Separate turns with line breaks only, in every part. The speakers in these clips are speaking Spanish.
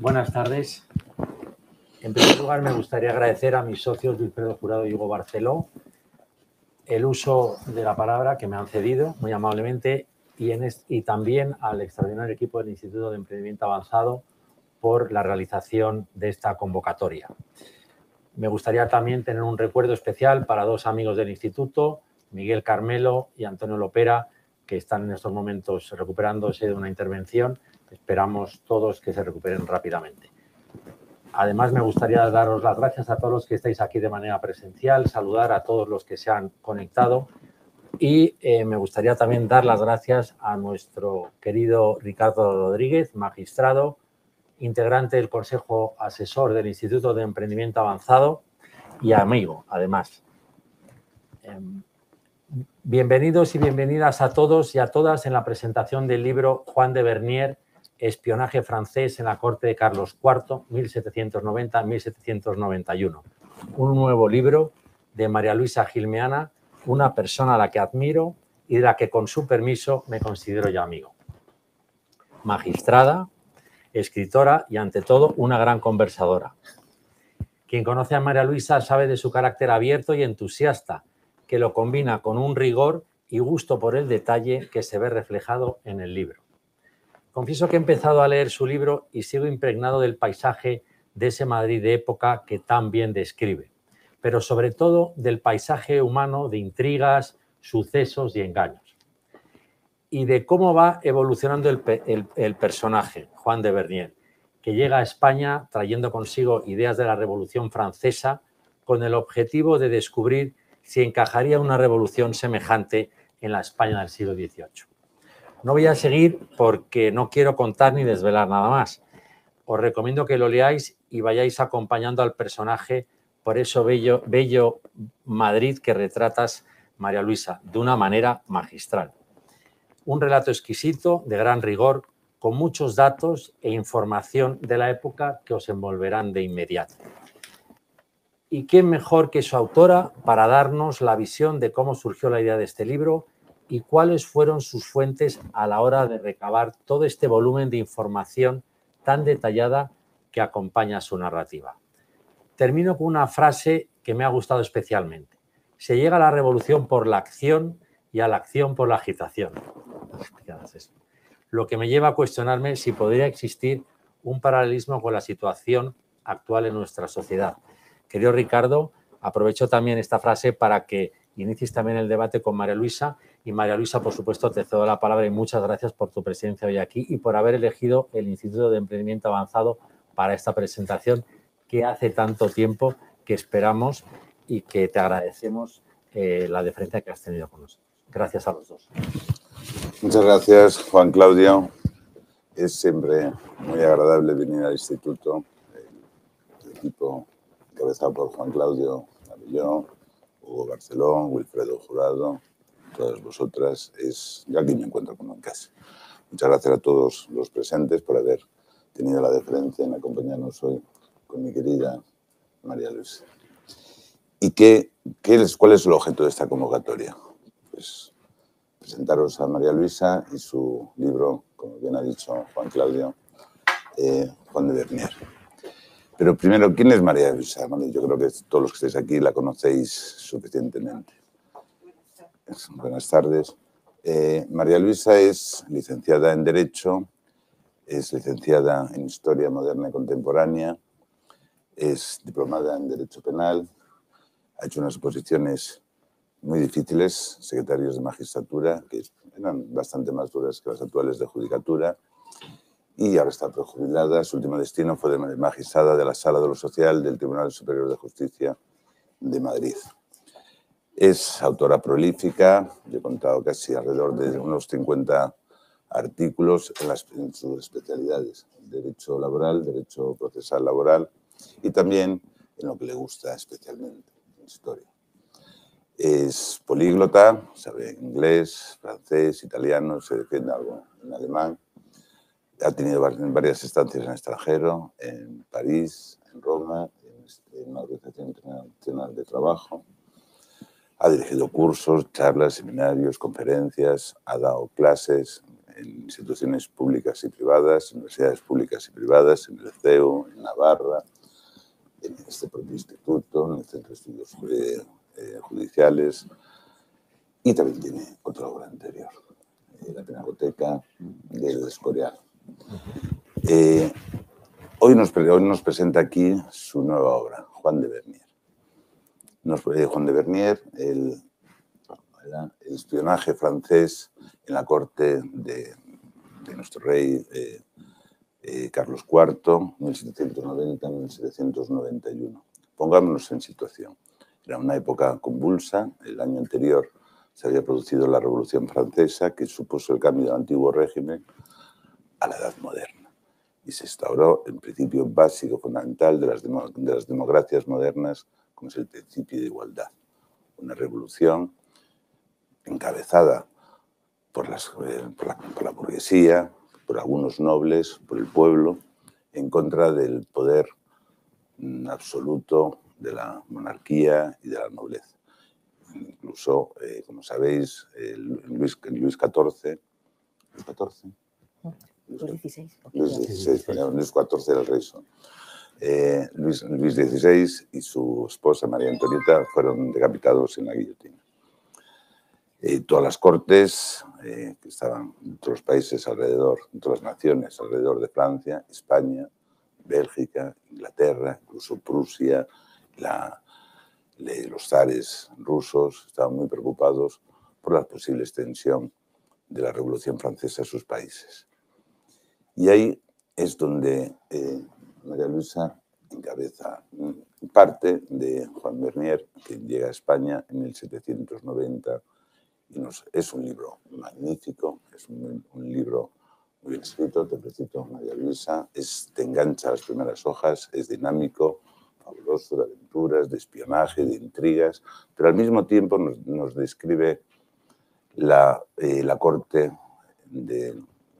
Buenas tardes. En primer lugar, me gustaría agradecer a mis socios Wilfredo Jurado y Hugo Barceló el uso de la palabra que me han cedido muy amablemente y también al extraordinario equipo del Instituto de Emprendimiento Avanzado por la realización de esta convocatoria. Me gustaría también tener un recuerdo especial para dos amigos del Instituto, Miguel Carmelo y Antonio Lopera, que están en estos momentos recuperándose de una intervención. Esperamos todos que se recuperen rápidamente. Además, me gustaría daros las gracias a todos los que estáis aquí de manera presencial, saludar a todos los que se han conectado y me gustaría también dar las gracias a nuestro querido Ricardo Rodríguez, magistrado, integrante del Consejo Asesor del Instituto de Emprendimiento Avanzado y amigo, además. Bienvenidos y bienvenidas a todos y a todas en la presentación del libro Juan de Bernier, Espionaje francés en la corte de Carlos IV, 1790-1791. Un nuevo libro de María Luisa Gilmeana, una persona a la que admiro y de la que con su permiso me considero ya amigo. Magistrada, escritora y ante todo una gran conversadora. Quien conoce a María Luisa sabe de su carácter abierto y entusiasta, que lo combina con un rigor y gusto por el detalle que se ve reflejado en el libro. Confieso que he empezado a leer su libro y sigo impregnado del paisaje de ese Madrid de época que tan bien describe, pero sobre todo del paisaje humano de intrigas, sucesos y engaños. Y de cómo va evolucionando el personaje, Juan de Bernier, que llega a España trayendo consigo ideas de la Revolución Francesa con el objetivo de descubrir si encajaría una revolución semejante en la España del siglo XVIII. No voy a seguir porque no quiero contar ni desvelar nada más. Os recomiendo que lo leáis y vayáis acompañando al personaje por eso bello Madrid que retratas, María Luisa, de una manera magistral. Un relato exquisito, de gran rigor, con muchos datos e información de la época que os envolverán de inmediato. ¿Y quién mejor que su autora para darnos la visión de cómo surgió la idea de este libro y cuáles fueron sus fuentes a la hora de recabar todo este volumen de información tan detallada que acompaña su narrativa? Termino con una frase que me ha gustado especialmente. Se llega a la revolución por la acción y a la acción por la agitación. Lo que me lleva a cuestionarme si podría existir un paralelismo con la situación actual en nuestra sociedad. Querido Ricardo, aprovecho también esta frase para que inicies también el debate con María Luisa. Y María Luisa, por supuesto, te cedo la palabra y muchas gracias por tu presencia hoy aquí y por haber elegido el Instituto de Emprendimiento Avanzado para esta presentación que hace tanto tiempo que esperamos y que te agradecemos la deferencia que has tenido con nosotros. Gracias a los dos.
Muchas gracias, Juan Claudio. Es siempre muy agradable venir al instituto. El equipo encabezado por Juan Claudio Abelló, Hugo Barceló, Wilfredo Jurado, todas vosotras. Yo aquí me encuentro como en casa. Muchas gracias a todos los presentes por haber tenido la deferencia en acompañarnos hoy con mi querida María Luisa. ¿Y cuál es el objeto de esta convocatoria? Pues presentaros a María Luisa y su libro, como bien ha dicho Juan Claudio, Juan de Bernier. Pero primero, ¿quién es María Luisa? Bueno, yo creo que todos los que estáis aquí la conocéis suficientemente. Buenas tardes. María Luisa es licenciada en Derecho, es licenciada en Historia Moderna y Contemporánea, es diplomada en Derecho Penal, ha hecho unas oposiciones muy difíciles, secretarios de magistratura, que eran bastante más duras que las actuales de judicatura, y ahora está prejubilada. Su último destino fue de magistrada de la Sala de lo Social del Tribunal Superior de Justicia de Madrid. Es autora prolífica, yo he contado casi alrededor de unos 50 artículos en sus especialidades, derecho laboral, derecho procesal laboral y también en lo que le gusta especialmente, en historia. Es políglota, sabe inglés, francés, italiano, se defiende algo en alemán. Ha tenido varias estancias en el extranjero, en París, en Roma, en la Organización Internacional de Trabajo. Ha dirigido cursos, charlas, seminarios, conferencias, ha dado clases en instituciones públicas y privadas, universidades públicas y privadas, en el CEU, en Navarra, en este propio instituto, en el Centro de Estudios Judiciales, y también tiene otra obra anterior, la Pinacoteca del Escorial. Hoy nos presenta aquí su nueva obra, Juan de Bernier. Juan de Bernier, el espionaje francés en la corte de nuestro rey Carlos IV, 1790-1791. Pongámonos en situación. Era una época convulsa. El año anterior se había producido la Revolución Francesa, que supuso el cambio del antiguo régimen a la Edad Moderna. Y se instauró el principio básico, fundamental de las democracias modernas, como es el principio de igualdad. Una revolución encabezada por la burguesía, por algunos nobles, por el pueblo, en contra del poder absoluto de la monarquía y de la nobleza. Incluso, como sabéis, Luis XIV era el rey. Luis XVI y su esposa María Antonieta fueron decapitados en la guillotina. Todas las cortes que estaban en todos los países alrededor, en todas las naciones alrededor de Francia, España, Bélgica, Inglaterra, incluso Prusia, los zares rusos estaban muy preocupados por la posible extensión de la Revolución Francesa a sus países. Y ahí es donde María Luisa encabeza parte de Juan Bernier, que llega a España en 1790. Es un libro magnífico, es un libro muy bien escrito, te felicito, María Luisa, te engancha a las primeras hojas, es dinámico, fabuloso, de aventuras, de espionaje, de intrigas, pero al mismo tiempo nos describe la corte de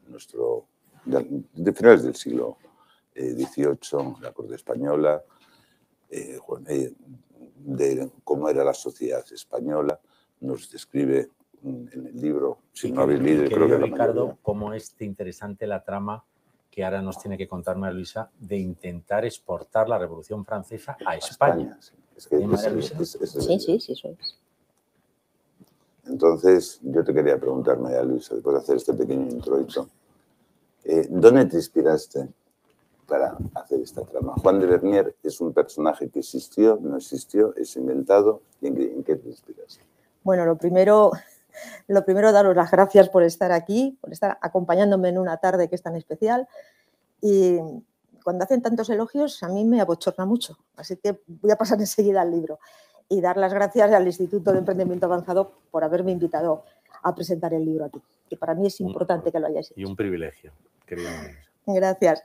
finales del siglo XVIII, la corte española, de cómo era la sociedad española, nos describe en el libro, si no habéis leído, creo que
Ricardo, cómo es interesante la trama que ahora nos tiene que contar María Luisa de intentar exportar la Revolución Francesa a España.
Sí,
eso es.
Entonces, yo te quería preguntar, María Luisa, después de hacer este pequeño introito, ¿dónde te inspiraste para hacer esta trama? Juan de Bernier es un personaje que existió, no existió, es inventado. ¿En qué te inspiraste?
Bueno, lo primero, daros las gracias por estar aquí, por estar acompañándome en una tarde que es tan especial. Y cuando hacen tantos elogios, a mí me abochorna mucho. Así que voy a pasar enseguida al libro. Y dar las gracias al Instituto de Emprendimiento Avanzado por haberme invitado a presentar el libro aquí. Que para mí es importante que lo hayáis hecho.
Y un privilegio, querido María Luisa.
Gracias.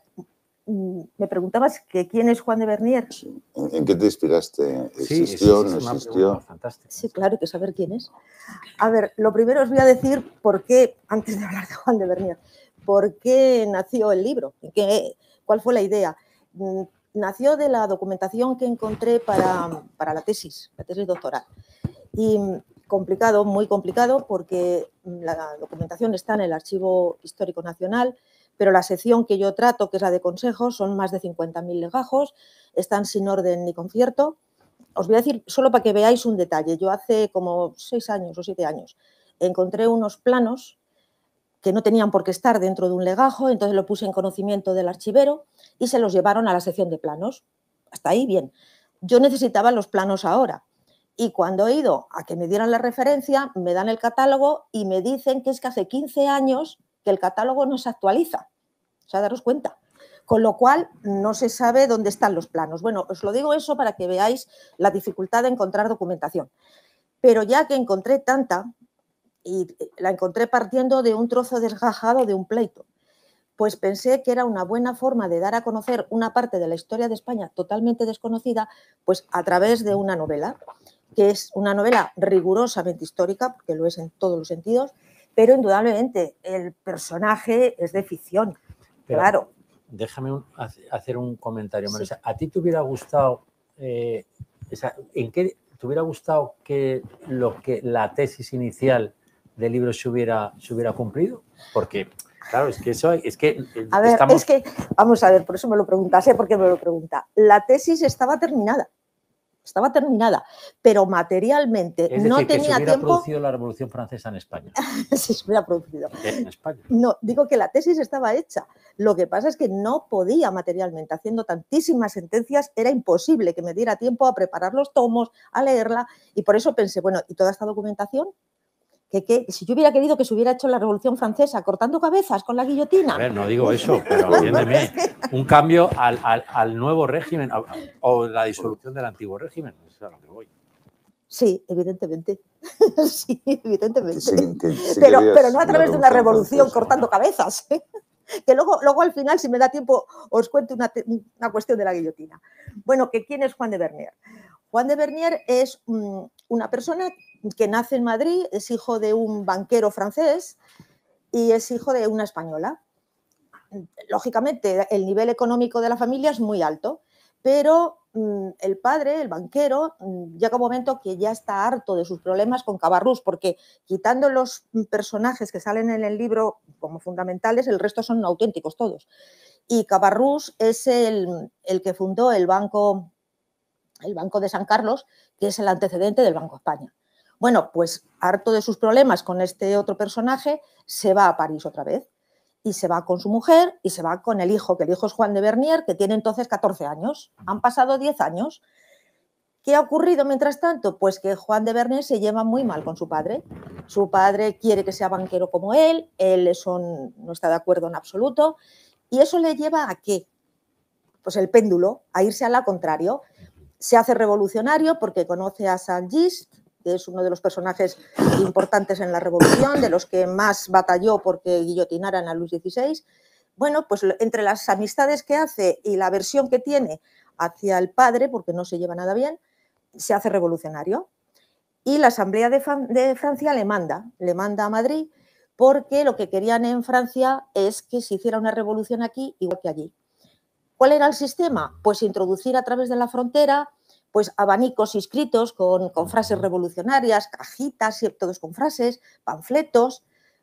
Me preguntabas que quién es Juan de Bernier.
Sí. ¿En qué te inspiraste? ¿Existió, no existió?
Sí, claro, hay que saber quién es. A ver, lo primero os voy a decir por qué, antes de hablar de Juan de Bernier, por qué nació el libro, cuál fue la idea. Nació de la documentación que encontré para la tesis doctoral. Y complicado, muy complicado, porque la documentación está en el Archivo Histórico Nacional, pero la sección que yo trato, que es la de consejos, son más de 50.000 legajos, están sin orden ni concierto. Os voy a decir, solo para que veáis un detalle, yo hace como 6 años o 7 años encontré unos planos que no tenían por qué estar dentro de un legajo, entonces lo puse en conocimiento del archivero y se los llevaron a la sección de planos. Hasta ahí bien. Yo necesitaba los planos ahora. Y cuando he ido a que me dieran la referencia, me dan el catálogo y me dicen que es que hace 15 años que el catálogo no se actualiza. O sea, daros cuenta. Con lo cual, no se sabe dónde están los planos. Bueno, os lo digo eso para que veáis la dificultad de encontrar documentación. Pero ya que encontré tanta, y la encontré partiendo de un trozo desgajado de un pleito, pues pensé que era una buena forma de dar a conocer una parte de la historia de España totalmente desconocida, pues a través de una novela, que es una novela rigurosamente histórica, porque lo es en todos los sentidos, pero indudablemente el personaje es de ficción,
pero,
claro.
Déjame hacer un comentario, Marisa. Sí. ¿A ti te hubiera gustado, ¿en qué te hubiera gustado que la tesis inicial del libro se hubiera cumplido? Porque, claro, es que eso es que
a ver,
estamos...
es que, vamos a ver, por eso me lo pregunta, sé por qué me lo pregunta. La tesis estaba terminada, pero materialmente
Es decir,
no
que se
tenía
hubiera
tiempo.
producido la Revolución Francesa en España.
Si se hubiera producido.
En España.
No, digo que la tesis estaba hecha. Lo que pasa es que no podía materialmente, haciendo tantísimas sentencias, era imposible que me diera tiempo a preparar los tomos, a leerla, y por eso pensé, bueno, ¿y toda esta documentación? Que si yo hubiera querido que se hubiera hecho la Revolución Francesa cortando cabezas con la guillotina.
A ver, no digo eso, pero entiéndeme, un cambio al nuevo régimen o la disolución del antiguo régimen, eso es a lo que voy.
Sí, evidentemente. Sí, evidentemente.
Sí,
pero no a través de una revolución
francesa,
cortando cabezas. Que luego al final, si me da tiempo, os cuento una cuestión de la guillotina. Bueno, ¿quién es Juan de Bernier? Juan de Bernier es una persona que nace en Madrid, es hijo de un banquero francés y es hijo de una española. Lógicamente, el nivel económico de la familia es muy alto, pero el padre, el banquero, llega un momento que ya está harto de sus problemas con Cabarrús, porque quitando los personajes que salen en el libro como fundamentales, el resto son auténticos todos. Y Cabarrús es el que fundó el Banco de San Carlos, que es el antecedente del Banco de España. Bueno, pues harto de sus problemas con este otro personaje, se va a París otra vez. Y se va con su mujer y se va con el hijo, que el hijo es Juan de Bernier, que tiene entonces 14 años. Han pasado 10 años. ¿Qué ha ocurrido mientras tanto? Pues que Juan de Bernier se lleva muy mal con su padre. Su padre quiere que sea banquero como él no está de acuerdo en absoluto. ¿Y eso le lleva a qué? Pues el péndulo, a irse a la contrario. Se hace revolucionario porque conoce a Saint-Just, que es uno de los personajes importantes en la Revolución, de los que más batalló porque guillotinaran a Luis XVI. Bueno, pues entre las amistades que hace y la aversión que tiene hacia el padre, porque no se lleva nada bien, se hace revolucionario. Y la Asamblea de Francia le manda a Madrid, porque lo que querían en Francia es que se hiciera una revolución aquí igual que allí. ¿Cuál era el sistema? Pues introducir a través de la frontera pues abanicos inscritos con frases revolucionarias, cajitas, todos con frases, panfletos,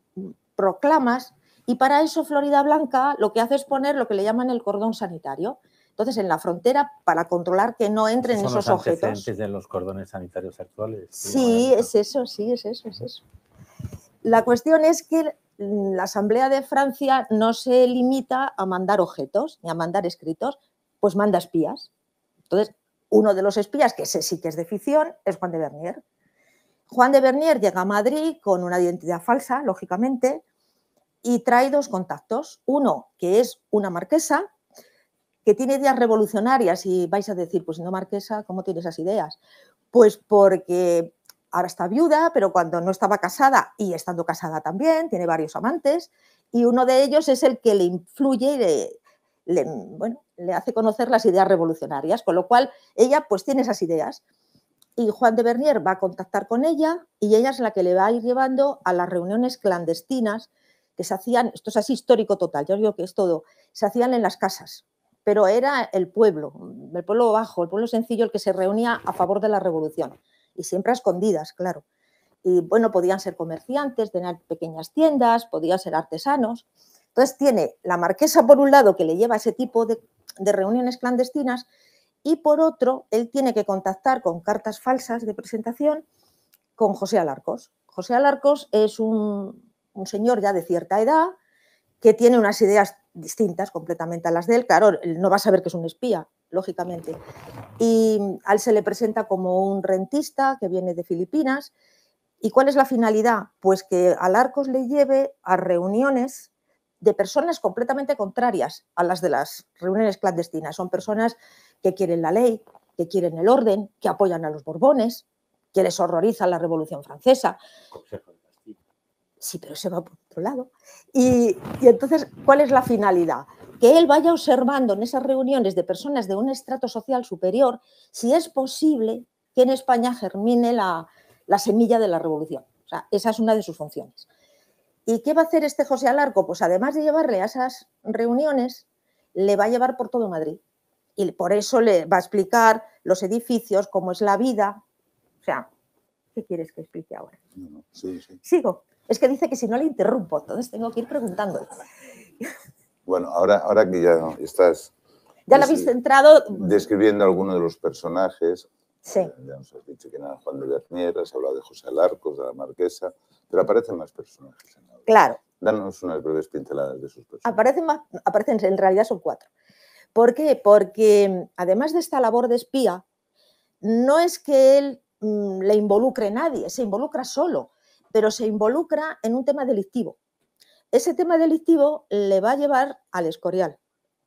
proclamas, y para eso Florida Blanca lo que hace es poner lo que le llaman el cordón sanitario. Entonces, en la frontera, para controlar que no entren esos objetos. ¿Son los
antecedentes de los cordones sanitarios actuales?
Sí, es eso. La cuestión es que la Asamblea de Francia no se limita a mandar objetos ni a mandar escritos, pues manda espías. Entonces, uno de los espías, que ese sí que es de ficción, es Juan de Bernier. Juan de Bernier llega a Madrid con una identidad falsa, lógicamente, y trae dos contactos. Uno, que es una marquesa, que tiene ideas revolucionarias, y vais a decir, pues no, marquesa, ¿cómo tiene esas ideas? Pues porque ahora está viuda, pero cuando no estaba casada y estando casada también, tiene varios amantes, y uno de ellos es el que le influye y le hace conocer las ideas revolucionarias, con lo cual ella pues tiene esas ideas. Y Juan de Bernier va a contactar con ella y ella es la que le va a ir llevando a las reuniones clandestinas que se hacían, esto es así histórico total, yo os digo que es todo, se hacían en las casas, pero era el pueblo bajo, el pueblo sencillo el que se reunía a favor de la revolución, y siempre a escondidas, claro. Y bueno, podían ser comerciantes, tener pequeñas tiendas, podían ser artesanos. Entonces tiene la marquesa por un lado que le lleva ese tipo de reuniones clandestinas, y por otro él tiene que contactar con cartas falsas de presentación con José Alarcos. José Alarcos es un señor ya de cierta edad que tiene unas ideas distintas completamente a las de él. Claro, él no va a saber que es un espía, lógicamente. Y a él se le presenta como un rentista que viene de Filipinas. ¿Y cuál es la finalidad? Pues que Alarcos le lleve a reuniones de personas completamente contrarias a las de las reuniones clandestinas. Son personas que quieren la ley, que quieren el orden, que apoyan a los Borbones, que les horroriza la Revolución Francesa. Sí, pero se va por otro lado. Y entonces, ¿cuál es la finalidad? Que él vaya observando en esas reuniones de personas de un estrato social superior si es posible que en España germine la semilla de la revolución. O sea, esa es una de sus funciones. ¿Y qué va a hacer este José Alarco? Pues además de llevarle a esas reuniones, le va a llevar por todo Madrid. Y por eso le va a explicar los edificios, cómo es la vida. O sea, ¿qué quieres que explique ahora?
Sí.
¿Sigo? Es que dice que si no le interrumpo, entonces tengo que ir preguntándole.
Bueno, ahora que ya estás...
Ya lo habéis centrado...
Describiendo algunos de los personajes.
Sí.
Ya nos has dicho que era Juan de Bernier, has hablado de José Alarcos, de la Marquesa, pero aparecen más personajes en la obra.
Claro.
Danos unas breves pinceladas de sus personajes.
Aparecen, en realidad son 4. ¿Por qué? Porque además de esta labor de espía, no es que él le involucre a nadie, se involucra solo, pero se involucra en un tema delictivo. Ese tema delictivo le va a llevar al Escorial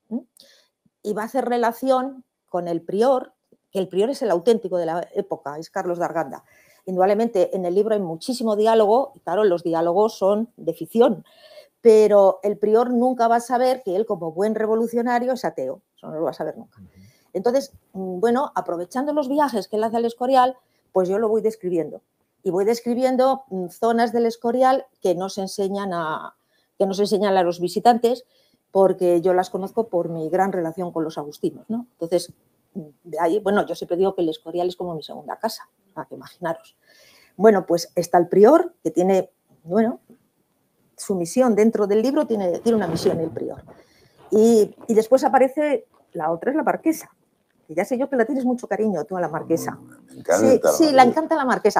y va a hacer relación con el prior, que el prior es el auténtico de la época, es Carlos de Arganda. Indudablemente en el libro hay muchísimo diálogo, y claro, los diálogos son de ficción, pero el prior nunca va a saber que él, como buen revolucionario, es ateo, eso no lo va a saber nunca. Entonces, bueno, aprovechando los viajes que él hace al Escorial, pues yo lo voy describiendo. Y voy describiendo zonas del Escorial que nos enseñan a los visitantes, porque yo las conozco por mi gran relación con los agustinos, ¿no? Entonces, de ahí, bueno, yo siempre digo que el Escorial es como mi segunda casa, que imaginaros. Bueno, pues está el prior, que tiene, bueno, su misión dentro del libro, tiene una misión el prior. Y después aparece, la otra es la marquesa, que ya sé yo que la tienes mucho cariño tú a la marquesa.
Me encanta
sí, la encanta la marquesa.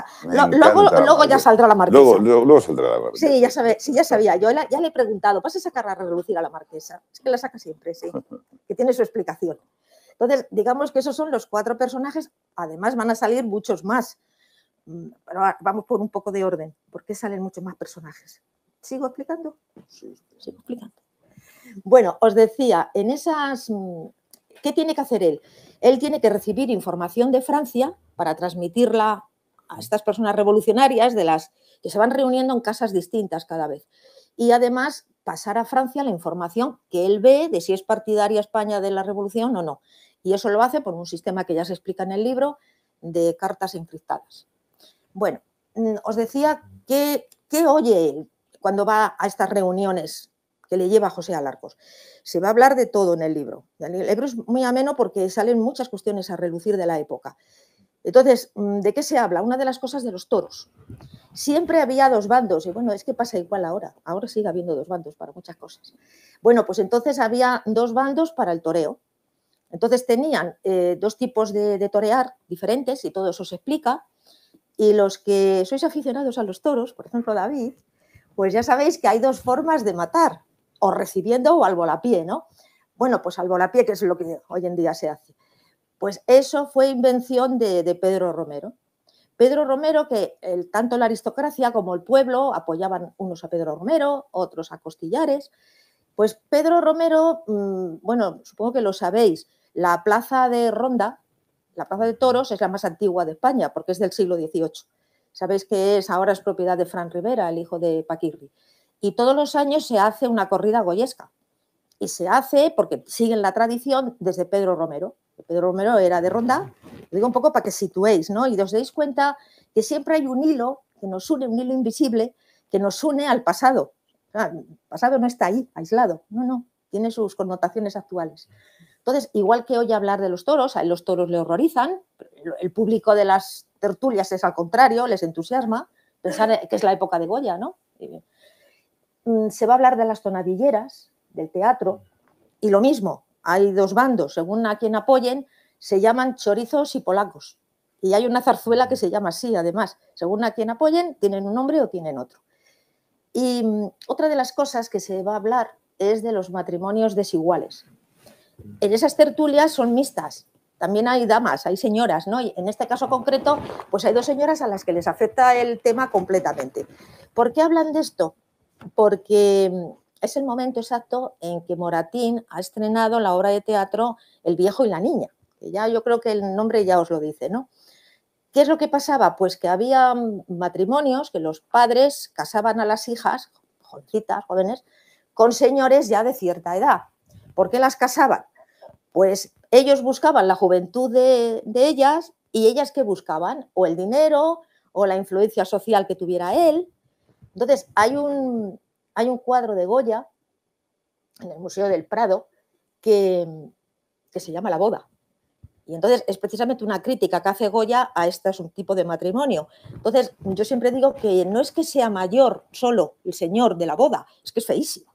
Luego
ya saldrá la marquesa.
Luego saldrá la marquesa.
Sí, ya sabía. Yo ya le he preguntado, ¿vas a sacar a relucir a la marquesa? Es que la saca siempre, sí, que tiene su explicación. Entonces, digamos que esos son los 4 personajes, además van a salir muchos más. Pero vamos por un poco de orden. ¿Por qué salen muchos más personajes? ¿Sigo explicando?
Sí.
Sigo explicando. Bueno, os decía, en esas... ¿Qué tiene que hacer él? Él tiene que recibir información de Francia para transmitirla a estas personas revolucionarias de las que se van reuniendo en casas distintas cada vez. Y además pasar a Francia la información que él ve de si es partidaria España de la revolución o no. Y eso lo hace por un sistema que ya se explica en el libro de cartas encriptadas. Bueno, os decía que oye él cuando va a estas reuniones que le lleva José Alarcos. Se va a hablar de todo en el libro. El libro es muy ameno porque salen muchas cuestiones a relucir de la época. Entonces, ¿de qué se habla? Una de las cosas de los toros. Siempre había 2 bandos, y bueno, es que pasa igual ahora. Ahora sigue habiendo 2 bandos para muchas cosas. Bueno, pues entonces había 2 bandos para el toreo. Entonces tenían 2 tipos de torear diferentes, y todo eso se explica. Y los que sois aficionados a los toros, por ejemplo David, pues ya sabéis que hay 2 formas de matar, o recibiendo o al volapié, ¿no? Bueno, pues al volapié, que es lo que hoy en día se hace. Pues eso fue invención de Pedro Romero. Pedro Romero, que tanto la aristocracia como el pueblo apoyaban unos a Pedro Romero, otros a Costillares. Pues Pedro Romero, bueno, supongo que lo sabéis, la plaza de Ronda, la plaza de toros, es la más antigua de España porque es del siglo XVIII. Sabéis que ahora es propiedad de Fran Rivera, el hijo de Paquirri. Y todos los años se hace una corrida goyesca. Y se hace porque siguen la tradición desde Pedro Romero. Pedro Romero era de Ronda, lo digo un poco para que situéis, ¿no? Y os deis cuenta que siempre hay un hilo que nos une, un hilo invisible que nos une al pasado. El pasado no está ahí, aislado, no, tiene sus connotaciones actuales. Entonces, igual que hoy hablar de los toros, a los toros le horrorizan, el público de las tertulias es al contrario, les entusiasma, pensar que es la época de Goya, ¿no? Se va a hablar de las tonadilleras, del teatro, y lo mismo, hay 2 bandos, según a quien apoyen, se llaman chorizos y polacos. Y hay una zarzuela que se llama así, además, según a quien apoyen, tienen un nombre o tienen otro. Y otra de las cosas que se va a hablar es de los matrimonios desiguales. En esas tertulias son mixtas, también hay damas, hay señoras, ¿no? Y en este caso concreto, pues hay 2 señoras a las que les afecta el tema completamente. ¿Por qué hablan de esto? Porque es el momento exacto en que Moratín ha estrenado la obra de teatro El viejo y la niña, que ya yo creo que el nombre ya os lo dice, ¿no? ¿Qué es lo que pasaba? Pues que había matrimonios que los padres casaban a las hijas, jovencitas, jóvenes, con señores ya de cierta edad. ¿Por qué las casaban? Pues ellos buscaban la juventud de ellas, y ellas ¿qué buscaban? O el dinero o la influencia social que tuviera él. Entonces hay un cuadro de Goya en el Museo del Prado que se llama La boda. Y entonces es precisamente una crítica que hace Goya a este es un tipo de matrimonio. Entonces yo siempre digo que no es que sea mayor solo el señor de la boda, es que es feísimo.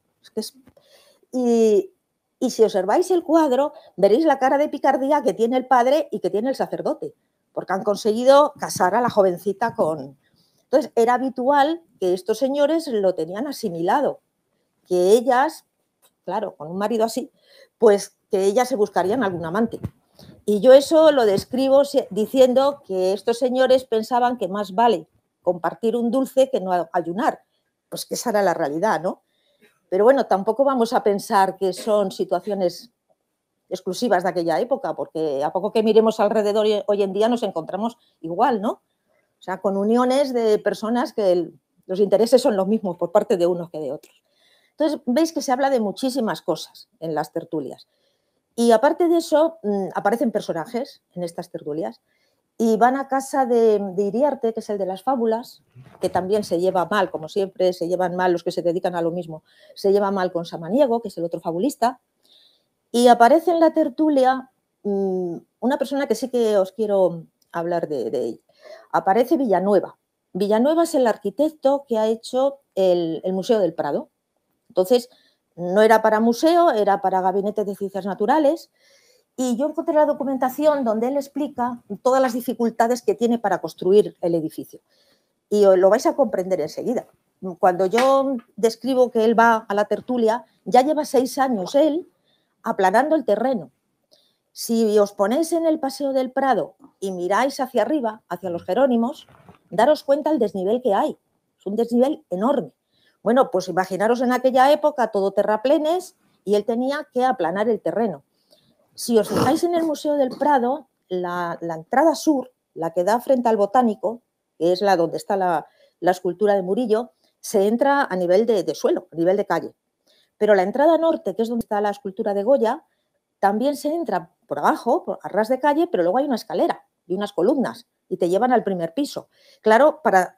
Y si observáis el cuadro, veréis la cara de picardía que tiene el padre y que tiene el sacerdote, porque han conseguido casar a la jovencita con... Entonces era habitual que estos señores lo tenían asimilado, que ellas, claro, con un marido así, pues que ellas se buscarían algún amante. Y yo eso lo describo diciendo que estos señores pensaban que más vale compartir un dulce que no ayunar. Pues que esa era la realidad, ¿no? Pero bueno, tampoco vamos a pensar que son situaciones exclusivas de aquella época, porque a poco que miremos alrededor hoy en día nos encontramos igual, ¿no? O sea, con uniones de personas que los intereses son los mismos por parte de unos que de otros. Entonces, veis que se habla de muchísimas cosas en las tertulias. Y aparte de eso, aparecen personajes en estas tertulias y van a casa de Iriarte, que es el de las fábulas, que también se lleva mal, como siempre, se llevan mal los que se dedican a lo mismo. Se lleva mal con Samaniego, que es el otro fabulista, y aparece en la tertulia una persona que sí que os quiero hablar de ella. Aparece Villanueva. Villanueva es el arquitecto que ha hecho el Museo del Prado. Entonces, no era para museo, era para gabinete de ciencias naturales. Y yo encontré la documentación donde él explica todas las dificultades que tiene para construir el edificio. Y lo vais a comprender enseguida. Cuando yo describo que él va a la tertulia, ya lleva 6 años él aplanando el terreno. Si os ponéis en el Paseo del Prado y miráis hacia arriba, hacia los Jerónimos, daros cuenta del desnivel que hay. Es un desnivel enorme. Bueno, pues imaginaros en aquella época todo terraplenes y él tenía que aplanar el terreno. Si os fijáis en el Museo del Prado, la entrada sur, la que da frente al Botánico, que es la donde está la escultura de Murillo, se entra a nivel de suelo, a nivel de calle. Pero la entrada norte, que es donde está la escultura de Goya, también se entra por abajo, a ras de calle, pero luego hay una escalera y unas columnas y te llevan al primer piso. Claro, para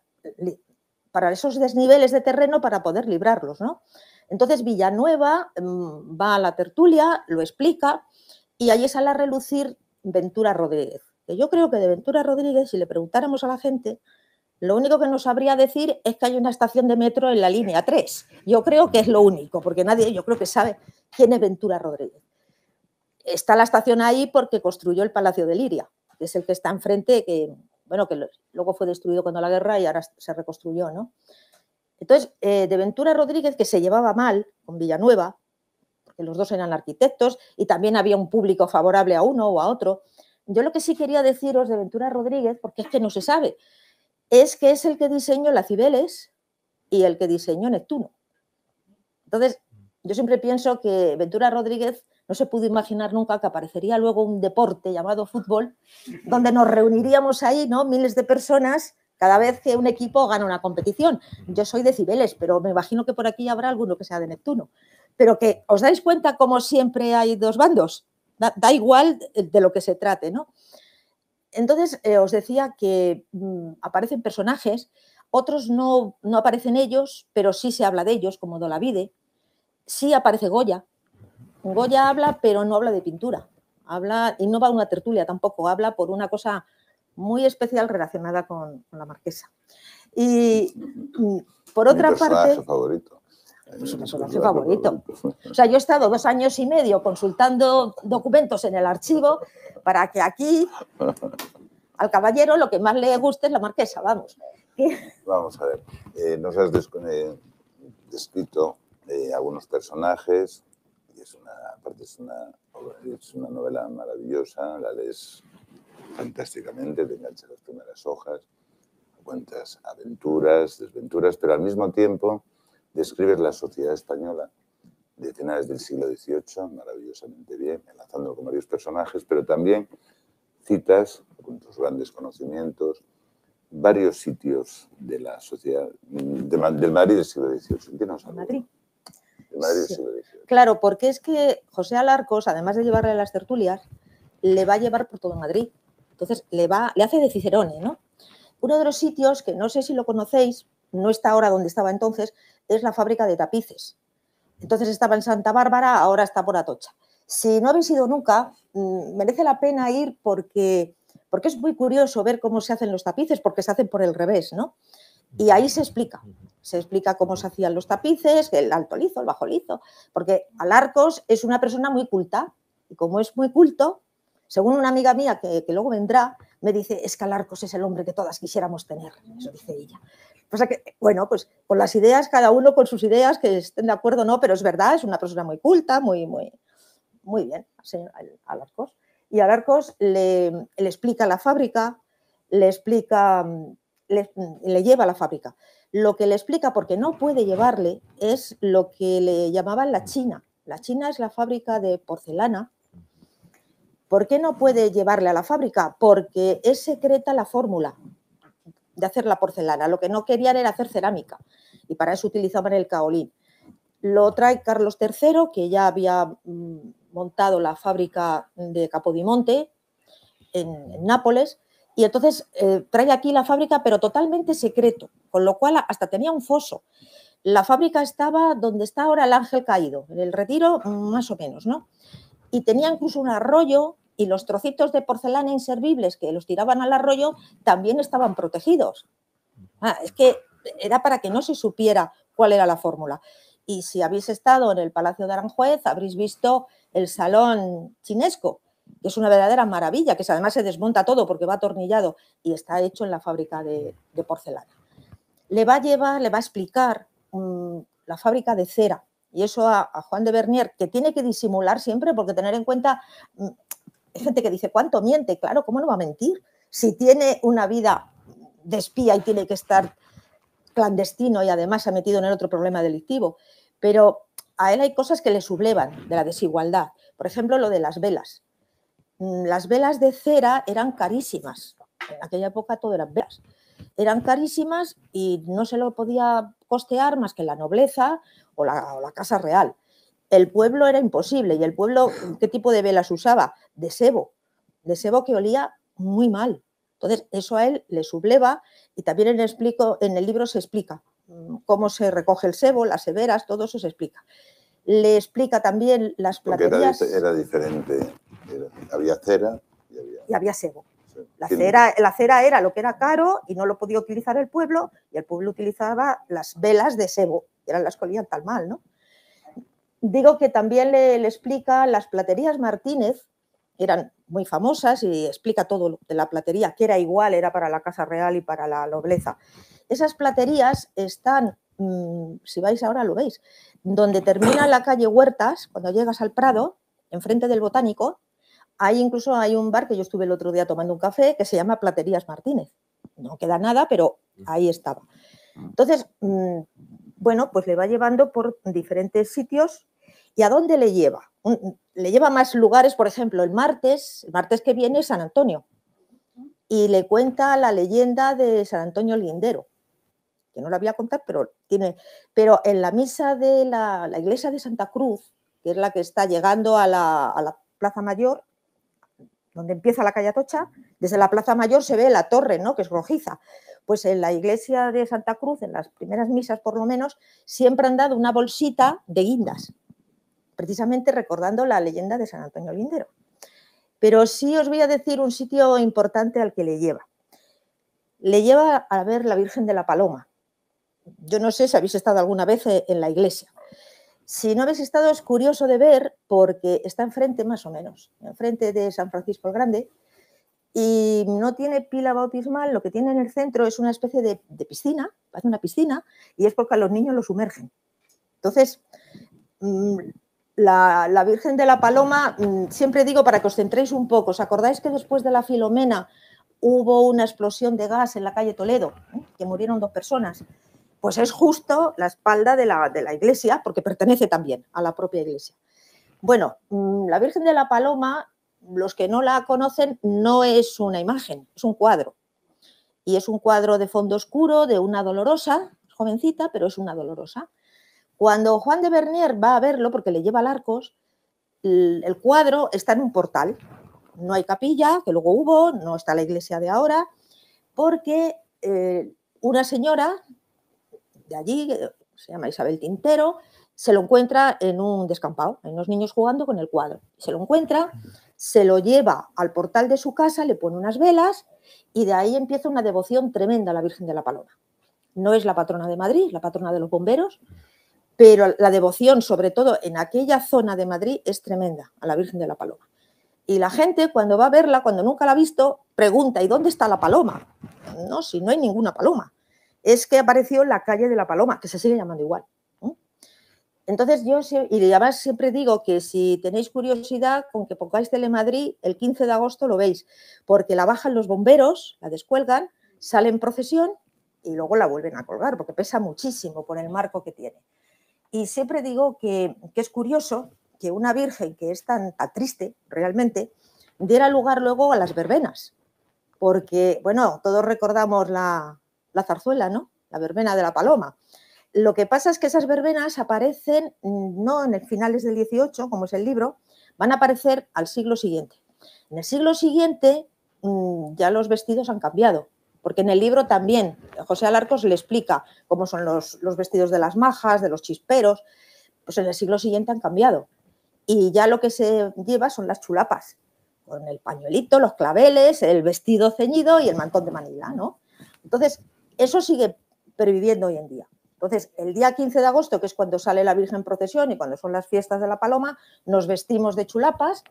esos desniveles de terreno para poder librarlos, ¿no? Entonces Villanueva va a la tertulia, lo explica y ahí sale a relucir Ventura Rodríguez. Que yo creo que de Ventura Rodríguez, si le preguntáramos a la gente, lo único que nos sabría decir es que hay una estación de metro en la línea 3. Yo creo que es lo único, porque nadie, yo creo que sabe quién es Ventura Rodríguez. Está la estación ahí porque construyó el Palacio de Liria, que es el que está enfrente, que luego fue destruido cuando la guerra y ahora se reconstruyó, ¿no? Entonces, de Ventura Rodríguez, que se llevaba mal con Villanueva, porque los dos eran arquitectos y también había un público favorable a uno o a otro, yo lo que sí quería deciros de Ventura Rodríguez, porque es que no se sabe, es que es el que diseñó la Cibeles y el que diseñó Neptuno. Entonces, yo siempre pienso que Ventura Rodríguez no se pudo imaginar nunca que aparecería luego un deporte llamado fútbol, donde nos reuniríamos ahí, ¿no? Miles de personas cada vez que un equipo gana una competición. Yo soy de Cibeles, pero me imagino que por aquí habrá alguno que sea de Neptuno. Pero que os dais cuenta como siempre hay dos bandos, da igual de lo que se trate, ¿no? Entonces, os decía que aparecen personajes, otros no aparecen ellos, pero sí se habla de ellos, como Dolavide. Sí aparece Goya. Goya habla, pero no habla de pintura. Habla, y no va a una tertulia tampoco, habla por una cosa muy especial relacionada con la marquesa. Y por otra parte...
Mi personaje favorito.
Es mi personaje favorito. O sea, yo he estado 2 años y medio consultando documentos en el archivo para que aquí al caballero lo que más le guste es la marquesa, vamos.
Vamos a ver, nos has descrito algunos personajes y es una novela maravillosa, la lees fantásticamente, te enganchas las primeras hojas, cuentas aventuras, desventuras, pero al mismo tiempo describes la sociedad española de finales del siglo XVIII maravillosamente bien, enlazándolo con varios personajes, pero también citas, con tus grandes conocimientos, varios sitios de la sociedad, del Madrid del siglo XVIII. ¿En qué nos habla?
Madrid.
Del Madrid del siglo XVIII.
Claro, porque es que José Alarcos, además de llevarle a las tertulias, le va a llevar por todo Madrid. Entonces, le hace de Cicerone, ¿no? Uno de los sitios, que no sé si lo conocéis, no está ahora donde estaba entonces, es la fábrica de tapices. Entonces estaba en Santa Bárbara, ahora está por Atocha. Si no habéis ido nunca, merece la pena ir porque es muy curioso ver cómo se hacen los tapices, porque se hacen por el revés, ¿no? Y ahí se explica cómo se hacían los tapices, el alto lizo, el bajo lizo, porque Alarcos es una persona muy culta, y como es muy culto, según una amiga mía que luego vendrá, me dice, es que Alarcos es el hombre que todas quisiéramos tener, eso dice ella. O sea que, bueno, pues con las ideas, cada uno con sus ideas, que estén de acuerdo o no, pero es verdad, es una persona muy culta, muy bien, Alarcos. Y Alarcos le explica la fábrica, le lleva a la fábrica. Lo que le explica, porque no puede llevarle, es lo que le llamaban la China. La China es la fábrica de porcelana. ¿Por qué no puede llevarle a la fábrica? Porque es secreta la fórmula de hacer la porcelana. Lo que no querían era hacer cerámica y para eso utilizaban el kaolín. Lo trae Carlos III, que ya había montado la fábrica de Capodimonte en Nápoles, y entonces trae aquí la fábrica, pero totalmente secreto, con lo cual hasta tenía un foso. La fábrica estaba donde está ahora el Ángel Caído, en el Retiro, más o menos, ¿no? Y tenía incluso un arroyo, y los trocitos de porcelana inservibles que los tiraban al arroyo también estaban protegidos. Es que era para que no se supiera cuál era la fórmula. Y si habéis estado en el Palacio de Aranjuez, habréis visto el salón chinesco, que es una verdadera maravilla, que además se desmonta todo porque va atornillado y está hecho en la fábrica de porcelana. Le va a explicar la fábrica de cera, y eso a Juan de Bernier, que tiene que disimular siempre, porque tener en cuenta, hay gente que dice, ¿cuánto miente? Claro, ¿cómo no va a mentir? Si tiene una vida de espía y tiene que estar clandestino y además se ha metido en el otro problema delictivo, pero a él hay cosas que le sublevan de la desigualdad. Por ejemplo, lo de las velas. Las velas de cera eran carísimas. En aquella época todo eran velas. Eran carísimas y no se lo podía costear más que la nobleza o la casa real. El pueblo era imposible. ¿Y el pueblo qué tipo de velas usaba? De sebo que olía muy mal. Entonces, eso a él le subleva, y también en el libro se explica cómo se recoge el sebo, las severas, todo eso se explica. Le explica también las platerías.
Porque era diferente. Había cera
y había sebo.
Sí.
La cera era lo que era caro y no lo podía utilizar el pueblo, y el pueblo utilizaba las velas de sebo, que eran las que olían tan mal, ¿no? Digo que también le explica las platerías Martínez, eran muy famosas, y explica todo de la platería, que era igual, era para la Casa Real y para la nobleza. Esas platerías están, si vais ahora lo veis, donde termina la calle Huertas, cuando llegas al Prado, enfrente del Botánico, ahí incluso hay un bar que yo estuve el otro día tomando un café que se llama Platerías Martínez. No queda nada, pero ahí estaba. Entonces, bueno, pues le va llevando por diferentes sitios. ¿Y a dónde le lleva? Le lleva más lugares, por ejemplo, el martes que viene es San Antonio, y le cuenta la leyenda de San Antonio Lindero, que no la voy a contar, pero en la misa de la iglesia de Santa Cruz, que es la que está llegando a la Plaza Mayor, donde empieza la calle Atocha, desde la Plaza Mayor se ve la torre, ¿no?, que es rojiza. Pues en la iglesia de Santa Cruz, en las primeras misas por lo menos, siempre han dado una bolsita de guindas, precisamente recordando la leyenda de San Antonio Lindero. Pero sí os voy a decir un sitio importante al que le lleva. Le lleva a ver la Virgen de la Paloma. Yo no sé si habéis estado alguna vez en la iglesia. Si no habéis estado, es curioso de ver, porque está enfrente, más o menos, enfrente de San Francisco el Grande, y no tiene pila bautismal. Lo que tiene en el centro es una especie de piscina, parece una piscina, y es porque a los niños los sumergen. Entonces, la Virgen de la Paloma, siempre digo para que os centréis un poco, ¿os acordáis que después de la Filomena hubo una explosión de gas en la calle Toledo, que murieron 2 personas? Pues es justo la espalda de la iglesia, porque pertenece también a la propia iglesia. Bueno, la Virgen de la Paloma, los que no la conocen, no es una imagen, es un cuadro. Y es un cuadro de fondo oscuro de una dolorosa, jovencita, pero es una dolorosa. Cuando Juan de Bernier va a verlo, porque le lleva al Arcos, el cuadro está en un portal. No hay capilla, que luego hubo, no está la iglesia de ahora, porque una señora de allí, se llama Isabel Tintero, se lo encuentra en un descampado, hay unos niños jugando con el cuadro. Se lo encuentra, se lo lleva al portal de su casa, le pone unas velas y de ahí empieza una devoción tremenda a la Virgen de la Paloma. No es la patrona de Madrid, la patrona de los bomberos, pero la devoción, sobre todo en aquella zona de Madrid, es tremenda a la Virgen de la Paloma. Y la gente, cuando va a verla, cuando nunca la ha visto, pregunta, ¿y dónde está la paloma? No, si no hay ninguna paloma. Es que apareció en la calle de la Paloma, que se sigue llamando igual. Entonces yo, y además siempre digo que si tenéis curiosidad, con que pongáis Telemadrid, el 15 de agosto lo veis, porque la bajan los bomberos, la descuelgan, sale en procesión y luego la vuelven a colgar, porque pesa muchísimo por el marco que tiene. Y siempre digo que es curioso que una virgen que es tan triste realmente diera lugar luego a las verbenas, porque, bueno, todos recordamos la zarzuela, ¿no? La verbena de la Paloma. Lo que pasa es que esas verbenas aparecen no en el finales del 18, como es el libro, van a aparecer al siglo siguiente. En el siglo siguiente ya los vestidos han cambiado, porque en el libro también José Alarcos le explica cómo son los vestidos de las majas, de los chisperos, pues en el siglo siguiente han cambiado. Y ya lo que se lleva son las chulapas, con el pañuelito, los claveles, el vestido ceñido y el mantón de Manila, ¿no? Entonces, eso sigue perviviendo hoy en día. Entonces, el día 15 de agosto, que es cuando sale la Virgen en procesión y cuando son las fiestas de la Paloma, nos vestimos de chulapas,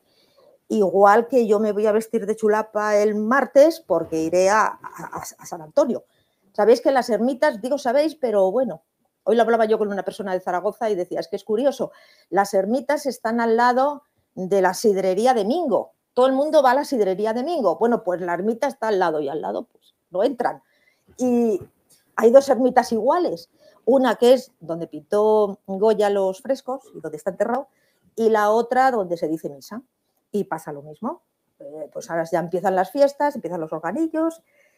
igual que yo me voy a vestir de chulapa el martes porque iré a San Antonio. Sabéis que las ermitas, digo sabéis, pero bueno, hoy lo hablaba yo con una persona de Zaragoza y decía, es que es curioso, las ermitas están al lado de la sidrería de Mingo. Todo el mundo va a la sidrería de Mingo. Bueno, pues la ermita está al lado y al lado pues no entran. Y hay dos ermitas iguales. Una que es donde pintó Goya los frescos y donde está enterrado, y la otra donde se dice misa. Y pasa lo mismo. Pues ahora ya empiezan las fiestas, empiezan los organillos,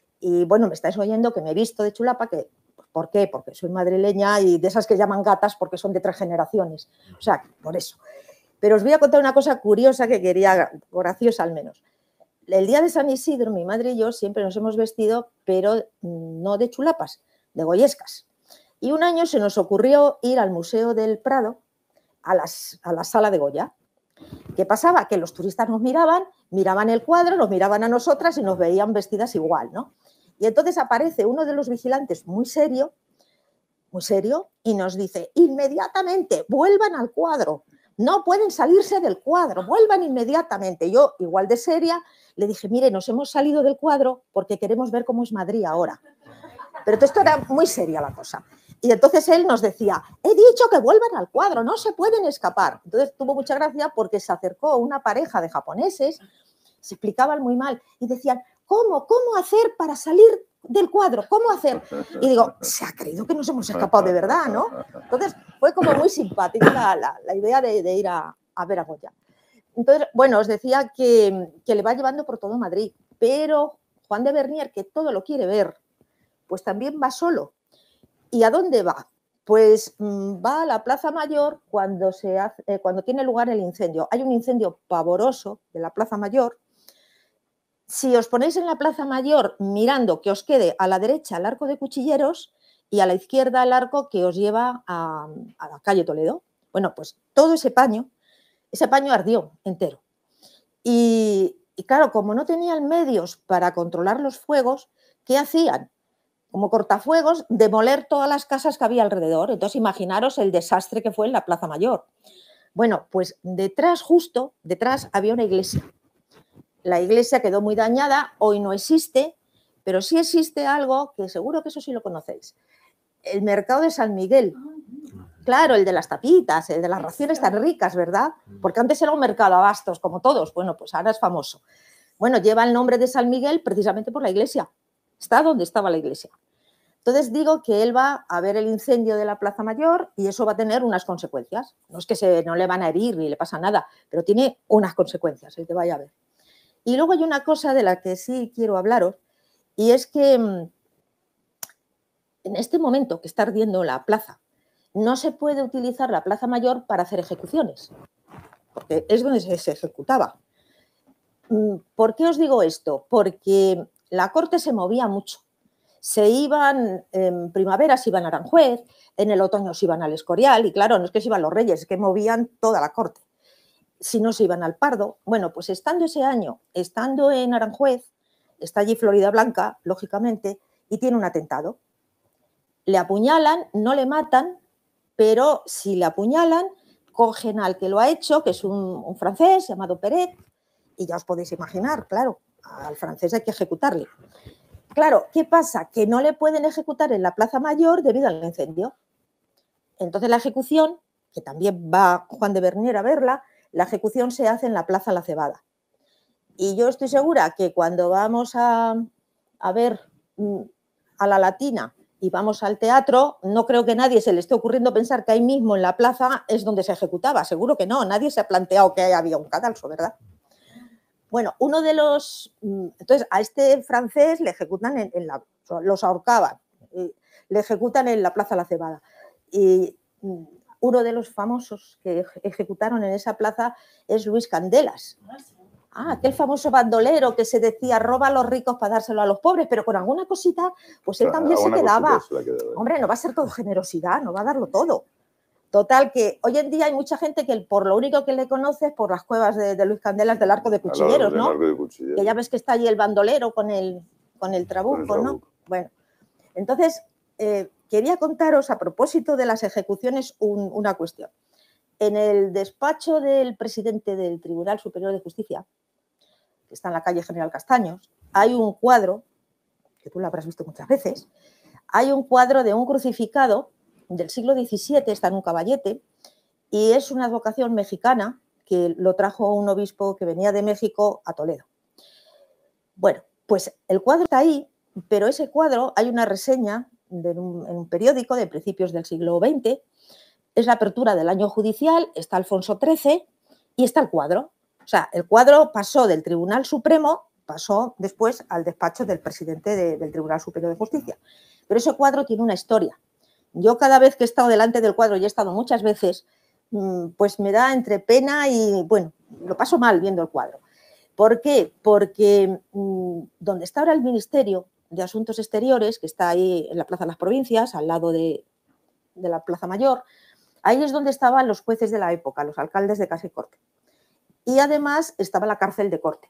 y bueno, me estáis oyendo que me he visto de chulapa, que, ¿por qué? Porque soy madrileña y de esas que llaman gatas porque son de 3 generaciones. O sea, por eso. Pero os voy a contar una cosa curiosa que quería, graciosa al menos. El día de San Isidro, mi madre y yo siempre nos hemos vestido, pero no de chulapas, de goyescas. Y un año se nos ocurrió ir al Museo del Prado, a la sala de Goya. ¿Qué pasaba? Que los turistas nos miraban el cuadro, nos miraban a nosotras y nos veían vestidas igual, ¿no? Y entonces aparece uno de los vigilantes muy serio, y nos dice, inmediatamente, vuelvan al cuadro, no pueden salirse del cuadro, vuelvan inmediatamente. Yo, igual de seria, le dije, mire, nos hemos salido del cuadro porque queremos ver cómo es Madrid ahora. Pero esto era muy seria la cosa. Y entonces él nos decía, he dicho que vuelvan al cuadro, no se pueden escapar. Entonces tuvo mucha gracia porque se acercó una pareja de japoneses, se explicaban muy mal y decían, ¿cómo hacer para salir del cuadro? ¿Cómo hacer? Y digo, se ha creído que nos hemos escapado de verdad, ¿no? Entonces fue como muy simpática la idea de ir a ver a Goya. Entonces, bueno, os decía que le va llevando por todo Madrid, pero Juan de Bernier, que todo lo quiere ver, pues también va solo. ¿Y a dónde va? Pues va a la Plaza Mayor cuando tiene lugar el incendio. Hay un incendio pavoroso de la Plaza Mayor. Si os ponéis en la Plaza Mayor mirando que os quede a la derecha el arco de Cuchilleros y a la izquierda el arco que os lleva a la calle Toledo. Bueno, pues todo ese paño ardió entero. Y claro, como no tenían medios para controlar los fuegos, ¿qué hacían? Como cortafuegos, demoler todas las casas que había alrededor. Entonces, imaginaros el desastre que fue en la Plaza Mayor. Bueno, pues justo detrás, había una iglesia. La iglesia quedó muy dañada, hoy no existe, pero sí existe algo que seguro que eso sí lo conocéis. El mercado de San Miguel. Claro, el de las tapitas, el de las raciones tan ricas, ¿verdad? Porque antes era un mercado a bastos, como todos. Bueno, pues ahora es famoso. Bueno, lleva el nombre de San Miguel precisamente por la iglesia. Está donde estaba la iglesia. Entonces digo que él va a ver el incendio de la Plaza Mayor y eso va a tener unas consecuencias. No es que no le van a herir ni le pasa nada, pero tiene unas consecuencias el que vaya a ver. Y luego hay una cosa de la que sí quiero hablaros y es que en este momento que está ardiendo la plaza, no se puede utilizar la Plaza Mayor para hacer ejecuciones, porque es donde se ejecutaba. ¿Por qué os digo esto? Porque la corte se movía mucho. se iban, en primavera se iban a Aranjuez, en el otoño se iban al Escorial, y claro, no es que se iban los reyes, es que movían toda la corte. Si no, se iban al Pardo. Bueno, pues estando ese año, estando en Aranjuez, está allí Florida Blanca, lógicamente, y tiene un atentado. Le apuñalan, no le matan, pero si le apuñalan, cogen al que lo ha hecho, que es un francés llamado Peret, y ya os podéis imaginar, claro, al francés hay que ejecutarle. Claro, ¿qué pasa? Que no le pueden ejecutar en la Plaza Mayor debido al incendio. Entonces la ejecución, que también va Juan de Bernier a verla, la ejecución se hace en la Plaza La Cebada. Y yo estoy segura que cuando vamos a ver a la Latina y vamos al teatro, no creo que a nadie se le esté ocurriendo pensar que ahí mismo en la plaza es donde se ejecutaba. Seguro que no, nadie se ha planteado que ahí había un cadalso, ¿verdad? Bueno, uno de los... Entonces, a este francés le ejecutan los ahorcaban, le ejecutan en la Plaza La Cebada. Y uno de los famosos que ejecutaron en esa plaza es Luis Candelas. Aquel famoso bandolero que se decía roba a los ricos para dárselo a los pobres, pero con alguna cosita, pues él también se quedaba. Hombre, no va a ser todo generosidad, no va a darlo todo. Total, que hoy en día hay mucha gente que por lo único que le conoce es por las cuevas de Luis Candelas del Arco de Cuchilleros, ¿no? Que ya ves que está allí el bandolero con el trabuco, ¿no? Bueno, entonces quería contaros a propósito de las ejecuciones una cuestión. En el despacho del presidente del Tribunal Superior de Justicia, que está en la calle General Castaños, hay un cuadro, que tú lo habrás visto muchas veces, hay un cuadro de un crucificado del siglo XVII, está en un caballete, y es una advocación mexicana que lo trajo un obispo que venía de México a Toledo. Bueno, pues el cuadro está ahí, pero ese cuadro, hay una reseña en un periódico de principios del siglo XX, es la apertura del año judicial, está Alfonso XIII y está el cuadro. O sea, el cuadro pasó del Tribunal Supremo, pasó después al despacho del presidente del Tribunal Superior de Justicia. Pero ese cuadro tiene una historia. Yo cada vez que he estado delante del cuadro, y he estado muchas veces, pues me da entre pena y, bueno, lo paso mal viendo el cuadro. ¿Por qué? Porque donde está ahora el Ministerio de Asuntos Exteriores, que está ahí en la Plaza de las Provincias, al lado de la Plaza Mayor, ahí es donde estaban los jueces de la época, los alcaldes de casa y corte. Y además estaba la cárcel de corte.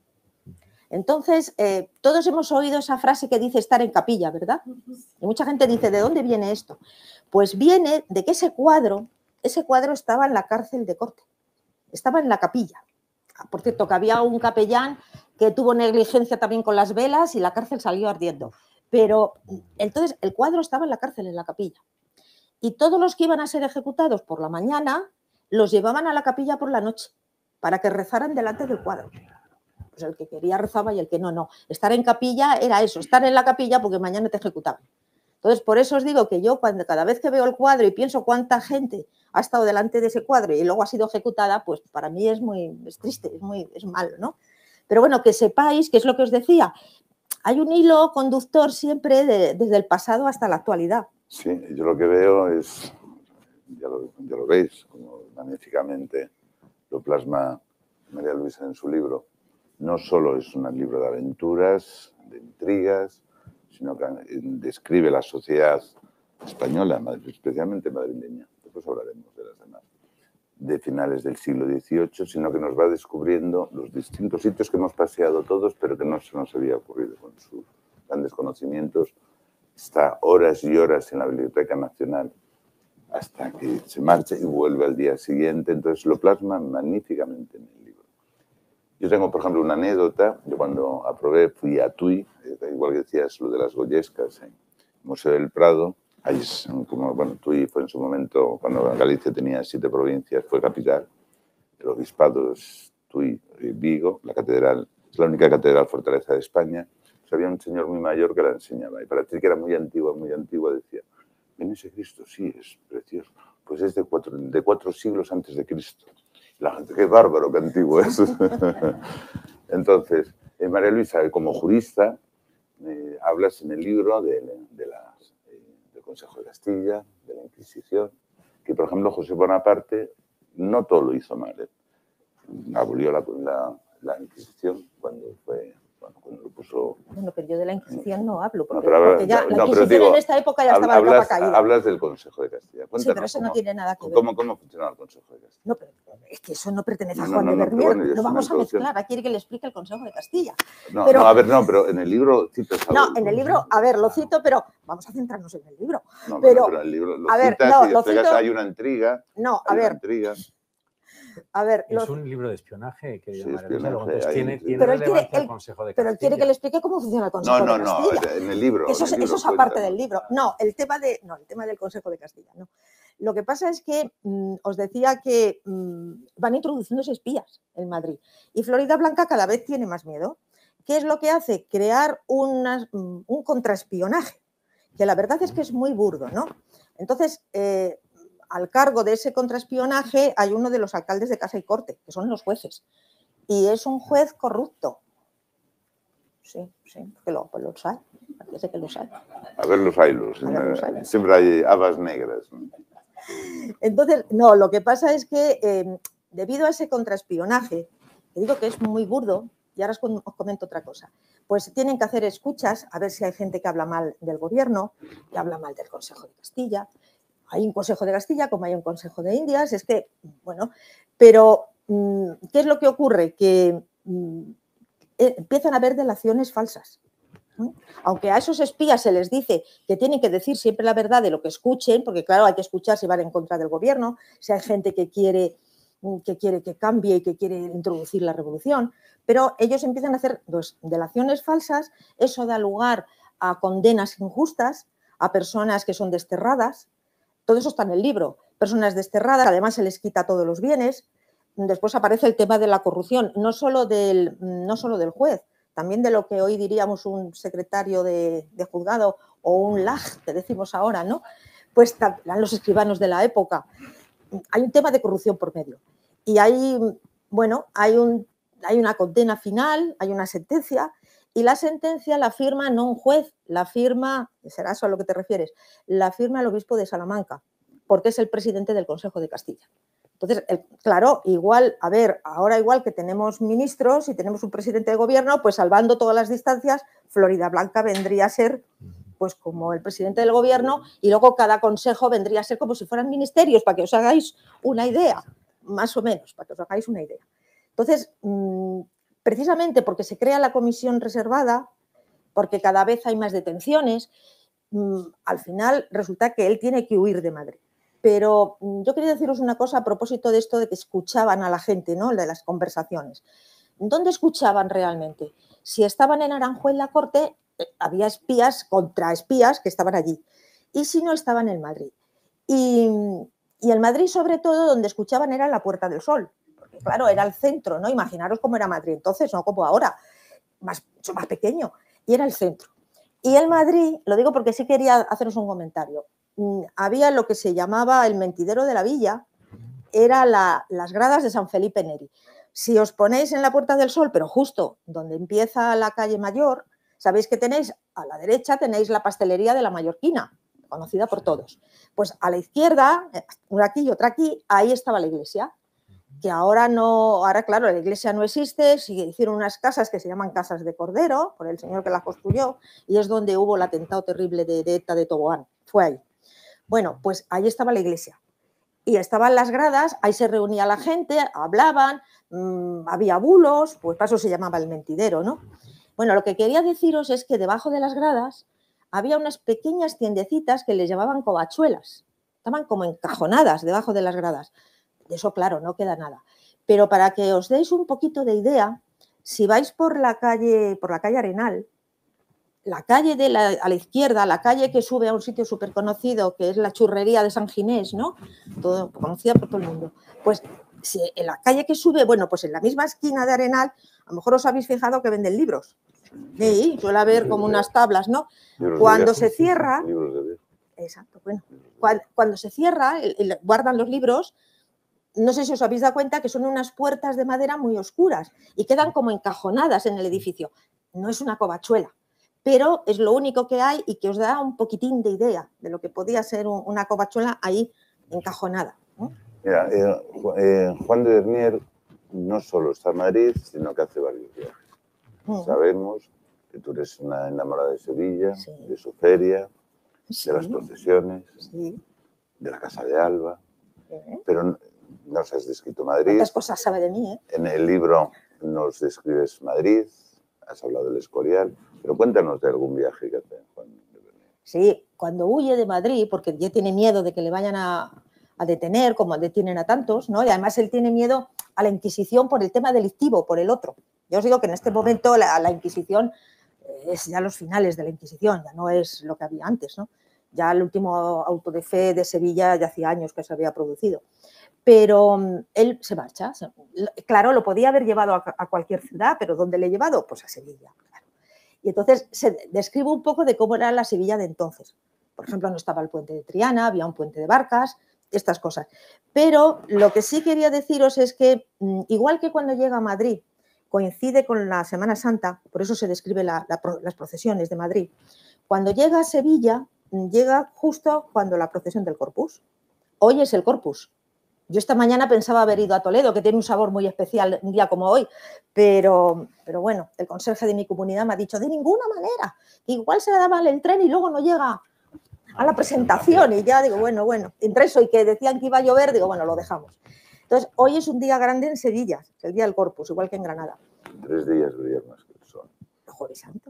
Entonces, todos hemos oído esa frase que dice estar en capilla, ¿verdad? Y mucha gente dice, ¿de dónde viene esto? Pues viene de que ese cuadro estaba en la cárcel de corte, estaba en la capilla. Por cierto, que había un capellán que tuvo negligencia también con las velas y la cárcel salió ardiendo. Pero entonces el cuadro estaba en la cárcel, en la capilla. Y todos los que iban a ser ejecutados por la mañana los llevaban a la capilla por la noche para que rezaran delante del cuadro. Pues el que quería rezaba y el que no, no. Estar en capilla era eso, estar en la capilla porque mañana te ejecutaban. Entonces, por eso os digo que yo cada vez que veo el cuadro y pienso cuánta gente ha estado delante de ese cuadro y luego ha sido ejecutada, pues para mí es triste, es malo, ¿no? Pero bueno, que sepáis, que es lo que os decía, hay un hilo conductor siempre desde el pasado hasta la actualidad.
Sí, yo lo que veo es, ya lo veis, como magníficamente lo plasma María Luisa en su libro. No solo es un libro de aventuras, de intrigas, sino que describe la sociedad española, especialmente madrileña, después hablaremos de las demás, de finales del siglo XVIII, sino que nos va descubriendo los distintos sitios que hemos paseado todos, pero que no se nos había ocurrido con sus grandes conocimientos. Está horas y horas en la Biblioteca Nacional hasta que se marcha y vuelve al día siguiente, entonces lo plasma magníficamente en el libro. Yo tengo, por ejemplo, una anécdota. Yo cuando aprobé fui a Tui, igual que decías lo de las Goyescas, en el Museo del Prado. Ahí es como, bueno, Tui fue en su momento, cuando Galicia tenía 7 provincias, fue capital. El obispado es Tui, Vigo, la catedral, es la única catedral fortaleza de España. Pues había un señor muy mayor que la enseñaba y para decir que era muy antigua, decía, ¿ven ese Cristo? Sí, es precioso. Pues es de 4 siglos antes de Cristo. La gente, qué bárbaro, qué antiguo es. Entonces, María Luisa, como jurista, hablas en el libro del Consejo de Castilla, de la Inquisición, que, por ejemplo, José Bonaparte no todo lo hizo mal. Abolió la Inquisición cuando bueno, cuando lo puso...
Bueno, pero yo de la Inquisición no hablo, porque,
No,
porque ya la Inquisición en esta época ya estaba de capa caída.
Hablas del Consejo de Castilla.
Sí, pero eso no tiene nada que ver.
¿Cómo funciona el Consejo de Castilla?
No, pero es que eso no pertenece a Juan de Bernier. Lo vamos a mezclar. Quiere que le explique el Consejo de Castilla.
Pero en el libro citas algo.
No, en el libro, a ver, lo cito, pero vamos a centrarnos en el libro.
No,
pero
en el libro lo
a ver,
citas
no,
y
lo
explicas,
cito,
hay una intriga.
No, a ver. A ver,
es un libro de espionaje que
sí,
tiene relevancia el Consejo de Castilla.
Pero él quiere que le explique cómo funciona el Consejo de Castilla.
No, en el libro.
Eso es aparte del libro. No, el tema del Consejo de Castilla, no. Lo que pasa es que os decía que van introduciéndose espías en Madrid y Florida Blanca cada vez tiene más miedo. ¿Qué es lo que hace? Crear un contraespionaje, que la verdad es que es muy burdo, ¿no? Entonces, al cargo de ese contraespionaje hay uno de los alcaldes de Casa y Corte, que son los jueces, y es un juez corrupto. Sí, porque lo sabe, parece que lo sabe.
A ver los hilos, siempre hay habas negras.
Entonces, no, lo que pasa es que debido a ese contraespionaje, que digo que es muy burdo, y ahora os comento otra cosa, pues tienen que hacer escuchas a ver si hay gente que habla mal del gobierno, que habla mal del Consejo de Castilla. Hay un Consejo de Castilla, como hay un Consejo de Indias, es que, bueno, pero ¿qué es lo que ocurre? Que empiezan a haber delaciones falsas. Aunque a esos espías se les dice que tienen que decir siempre la verdad de lo que escuchen, porque claro, hay que escuchar si van en contra del gobierno, si hay gente que quiere que cambie y que quiere introducir la revolución, pero ellos empiezan a hacer delaciones falsas, eso da lugar a condenas injustas, a personas que son desterradas. Todo eso está en el libro. Personas desterradas, además se les quita todos los bienes. Después aparece el tema de la corrupción, no solo del juez, también de lo que hoy diríamos un secretario de juzgado o un LAG, que decimos ahora, ¿no? Pues los escribanos de la época. Hay un tema de corrupción por medio. Y hay una condena final, hay una sentencia, y la sentencia la firma no un juez, la firma, será eso a lo que te refieres, la firma el obispo de Salamanca, porque es el presidente del Consejo de Castilla. Entonces, claro, ahora igual que tenemos ministros y tenemos un presidente de gobierno, pues salvando todas las distancias, Florida Blanca vendría a ser pues como el presidente del gobierno y luego cada consejo vendría a ser como si fueran ministerios, para que os hagáis una idea, más o menos, para que os hagáis una idea. Entonces, precisamente porque se crea la comisión reservada, porque cada vez hay más detenciones, al final resulta que él tiene que huir de Madrid. Pero yo quería deciros una cosa a propósito de esto de que escuchaban a la gente, ¿no? De las conversaciones. ¿Dónde escuchaban realmente? Si estaban en Aranjuez en la corte, había espías, contraespías que estaban allí. Y si no, estaban en Madrid. Y en Madrid, sobre todo, donde escuchaban era en la Puerta del Sol. Porque, claro, era el centro, ¿no? Imaginaros cómo era Madrid entonces, no como ahora, mucho más pequeño. Y era el centro. Y en Madrid, lo digo porque sí quería haceros un comentario, había lo que se llamaba el mentidero de la villa, era las gradas de San Felipe Neri. Si os ponéis en la Puerta del Sol, pero justo donde empieza la calle Mayor, sabéis que tenéis a la derecha tenéis la pastelería de la Mallorquina, conocida por todos. Pues a la izquierda, una aquí y otra aquí, ahí estaba la iglesia, que ahora claro, la iglesia no existe, sí hicieron unas casas que se llaman Casas de Cordero, por el señor que las construyó, y es donde hubo el atentado terrible de ETA de Toboán, fue ahí. Bueno, pues ahí estaba la iglesia y estaban las gradas, ahí se reunía la gente, hablaban, había bulos, pues para eso se llamaba el mentidero, ¿no? Bueno, lo que quería deciros es que debajo de las gradas había unas pequeñas tiendecitas que les llamaban covachuelas, estaban como encajonadas debajo de las gradas. De eso, claro, no queda nada. Pero para que os deis un poquito de idea, si vais por la calle Arenal, la calle a la izquierda, la calle que sube a un sitio súper conocido, que es la churrería de San Ginés, ¿no? Todo, conocida por todo el mundo. Pues si en la calle que sube, bueno, pues en la misma esquina de Arenal, a lo mejor os habéis fijado que venden libros. Sí, suele haber como unas tablas, ¿no? Cuando se cierra... Exacto, bueno. Cuando se cierra, guardan los libros, no sé si os habéis dado cuenta que son unas puertas de madera muy oscuras y quedan como encajonadas en el edificio. No es una covachuela, pero es lo único que hay y que os da un poquitín de idea de lo que podía ser una covachuela ahí encajonada, ¿no?
Mira, Juan de Bernier no solo está en Madrid, sino que hace varios viajes. Sabemos que tú eres una enamorada de Sevilla,
Sí.
de su feria,
Sí.
de las procesiones,
Sí.
de la Casa de Alba, pero nos has descrito Madrid.
¿Cuántas cosas sabe de mí, eh?
En el libro nos describes Madrid, has hablado del Escorial, pero cuéntanos de algún viaje que hace Juan de Bernier.
Sí, cuando huye de Madrid, porque ya tiene miedo de que le vayan a detener, como detienen a tantos, ¿no? Y además él tiene miedo a la Inquisición por el tema delictivo, por el otro. Yo os digo que en este momento la Inquisición es ya los finales de la Inquisición, ya no es lo que había antes, ¿no? Ya el último auto de fe de Sevilla ya hacía años que se había producido. Pero él se marcha. Claro, lo podía haber llevado a cualquier ciudad, pero ¿dónde le he llevado? Pues a Sevilla, claro. Y entonces describo un poco de cómo era la Sevilla de entonces. Por ejemplo, no estaba el puente de Triana, había un puente de barcas, estas cosas. Pero lo que sí quería deciros es que, igual que cuando llega a Madrid, coincide con la Semana Santa, por eso se describe las procesiones de Madrid, cuando llega a Sevilla, llega justo cuando la procesión del Corpus. Hoy es el Corpus. Yo esta mañana pensaba haber ido a Toledo, que tiene un sabor muy especial un día como hoy, pero bueno, el conserje de mi comunidad me ha dicho, de ninguna manera, igual se le da mal el tren y luego no llega a la presentación. Y ya digo, bueno, entre eso y que decían que iba a llover, digo, bueno, lo dejamos. Entonces, hoy es un día grande en Sevilla, el día del Corpus, igual que en Granada.
3 días brilla más que el sol.
Joder santo.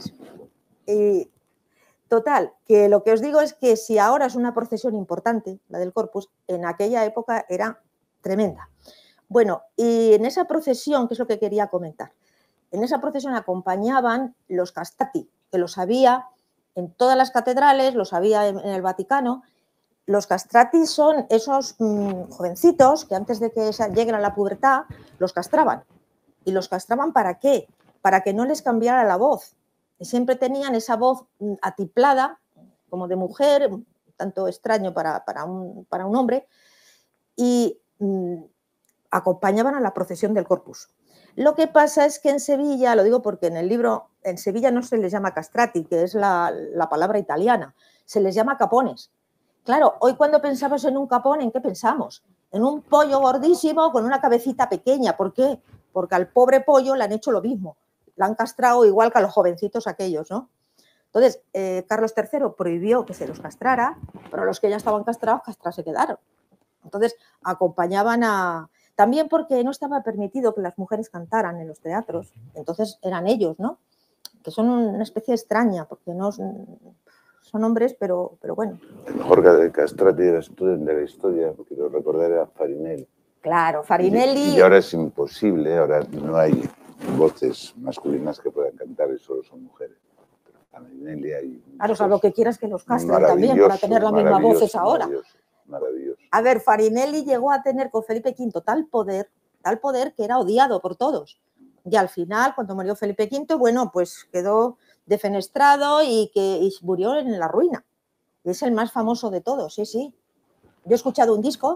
Y total, que lo que os digo es que si ahora es una procesión importante, la del Corpus, en aquella época era tremenda. Bueno, y en esa procesión, que es lo que quería comentar, en esa procesión acompañaban los castrati, que los había en todas las catedrales, los había en el Vaticano. Los castrati son esos jovencitos que antes de que lleguen a la pubertad los castraban. ¿Y los castraban para qué? Para que no les cambiara la voz. Y siempre tenían esa voz atiplada, como de mujer, tanto extraño para un hombre, y acompañaban a la procesión del Corpus. Lo que pasa es que en Sevilla, lo digo porque en el libro, en Sevilla no se les llama castrati, que es la palabra italiana, se les llama capones. Claro, hoy cuando pensamos en un capón, ¿en qué pensamos? En un pollo gordísimo con una cabecita pequeña. ¿Por qué? Porque al pobre pollo le han hecho lo mismo. La han castrado igual que a los jovencitos aquellos, ¿no? Entonces, Carlos III prohibió que se los castrara, pero los que ya estaban castrados, castrados se quedaron. Entonces, acompañaban a... También porque no estaba permitido que las mujeres cantaran en los teatros, entonces eran ellos, ¿no? Que son una especie extraña, porque no son hombres, pero bueno.
El mejor castrati de la historia, quiero recordar, era Farinelli.
Claro, Farinelli...
Y ahora es imposible, ahora no hay voces masculinas que puedan cantar y solo son mujeres. Pero Farinelli hay...
Claro, o sea, lo que quieras que los castren también para tener las mismas voces ahora.
Maravilloso.
A ver, Farinelli llegó a tener con Felipe V tal poder que era odiado por todos. Y al final, cuando murió Felipe V, bueno, pues quedó defenestrado y murió en la ruina. Y es el más famoso de todos, sí, sí. Yo he escuchado un disco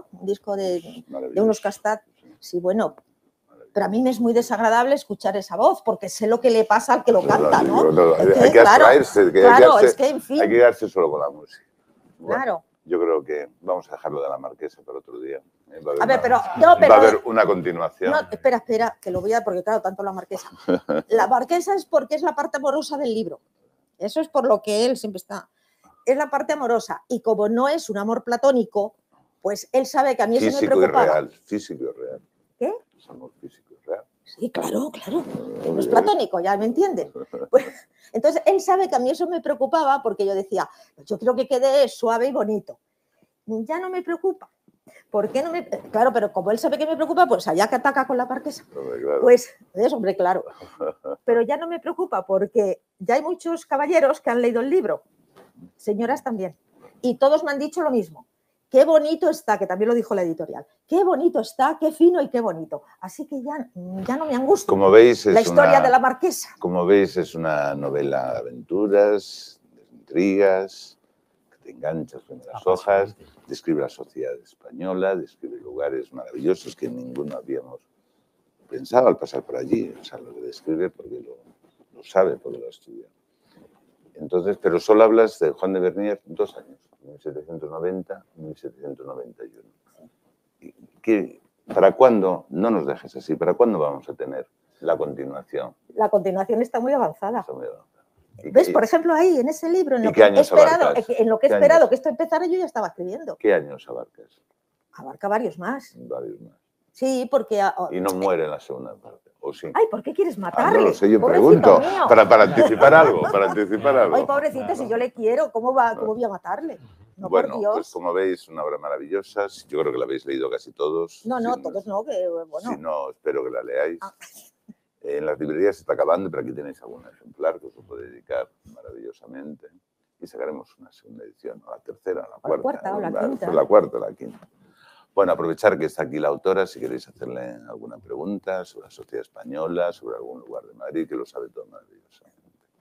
de unos castrati. Sí, bueno, pero a mí me es muy desagradable escuchar esa voz, porque sé lo que le pasa al que lo canta, ¿no?
Hay que abstraerse, hay que quedarse solo con la música. Bueno,
claro.
Yo creo que vamos a dejarlo de la Marquesa para otro día.
Va
a haber una continuación.
No, espera, que lo voy a... Porque claro, tanto la Marquesa. La Marquesa es porque es la parte amorosa del libro. Eso es por lo que él siempre está. Es la parte amorosa. Y como no es un amor platónico, pues él sabe que a mí eso me preocupaba.
Físico y real.
¿Qué?
Es amor físico y real.
Sí, claro. No es platónico, ya me entiendes. Pues, entonces, él sabe que a mí eso me preocupaba porque yo decía, yo quiero que quede suave y bonito. Ya no me preocupa. ¿Por qué no me...? Claro, pero como él sabe que me preocupa, pues allá que ataca con la Marquesa.
Claro.
Pues es, hombre, claro. Pero ya no me preocupa porque ya hay muchos caballeros que han leído el libro, señoras también, y todos me han dicho lo mismo. Qué bonito está, que también lo dijo la editorial. Qué bonito está, qué fino y qué bonito. Así que ya no me angustia.
Como veis,
la historia de la Marquesa.
Como veis, es una novela de aventuras, de intrigas, que te enganchas en las hojas, describe la sociedad española, describe lugares maravillosos que ninguno habíamos pensado al pasar por allí. O sea, lo describe porque lo sabe, porque lo estudia. Entonces, pero solo hablas de Juan de Bernier 2 años. 1790, 1791. ¿Para cuándo? No nos dejes así. ¿Para cuándo vamos a tener la continuación?
La continuación está muy avanzada.
Está muy avanzada.
¿Ves? Por ejemplo, ahí, en ese libro, en lo
¿Y
que
qué
he
años
esperado,
abarcas?
en lo que he
¿Qué
esperado
años?
que esto empezara, yo ya estaba escribiendo.
¿Qué años abarcas?
Abarca varios más.
Varios más.
Sí, porque...
Y no muere en la segunda parte, ¿o sí?
Ay, ¿por qué quieres matarle?
No lo sé, yo
Pobrecito
pregunto,
mío.
para anticipar algo, para anticipar algo.
Ay, pobrecito, si yo le quiero, ¿cómo voy a matarle? No,
Bueno,
por Dios.
pues como veis, una obra maravillosa. Yo creo que la habéis leído casi todos.
No, todos no, que bueno.
Si no, espero que la leáis.
Ah.
En las librerías se está acabando, pero aquí tenéis algún ejemplar que os lo puede dedicar maravillosamente. Y sacaremos una segunda edición, o la tercera, o la cuarta.
O la quinta.
La cuarta o la quinta. Bueno, aprovechar que está aquí la autora, si queréis hacerle alguna pregunta sobre la sociedad española, sobre algún lugar de Madrid, que lo sabe todo maravillosamente.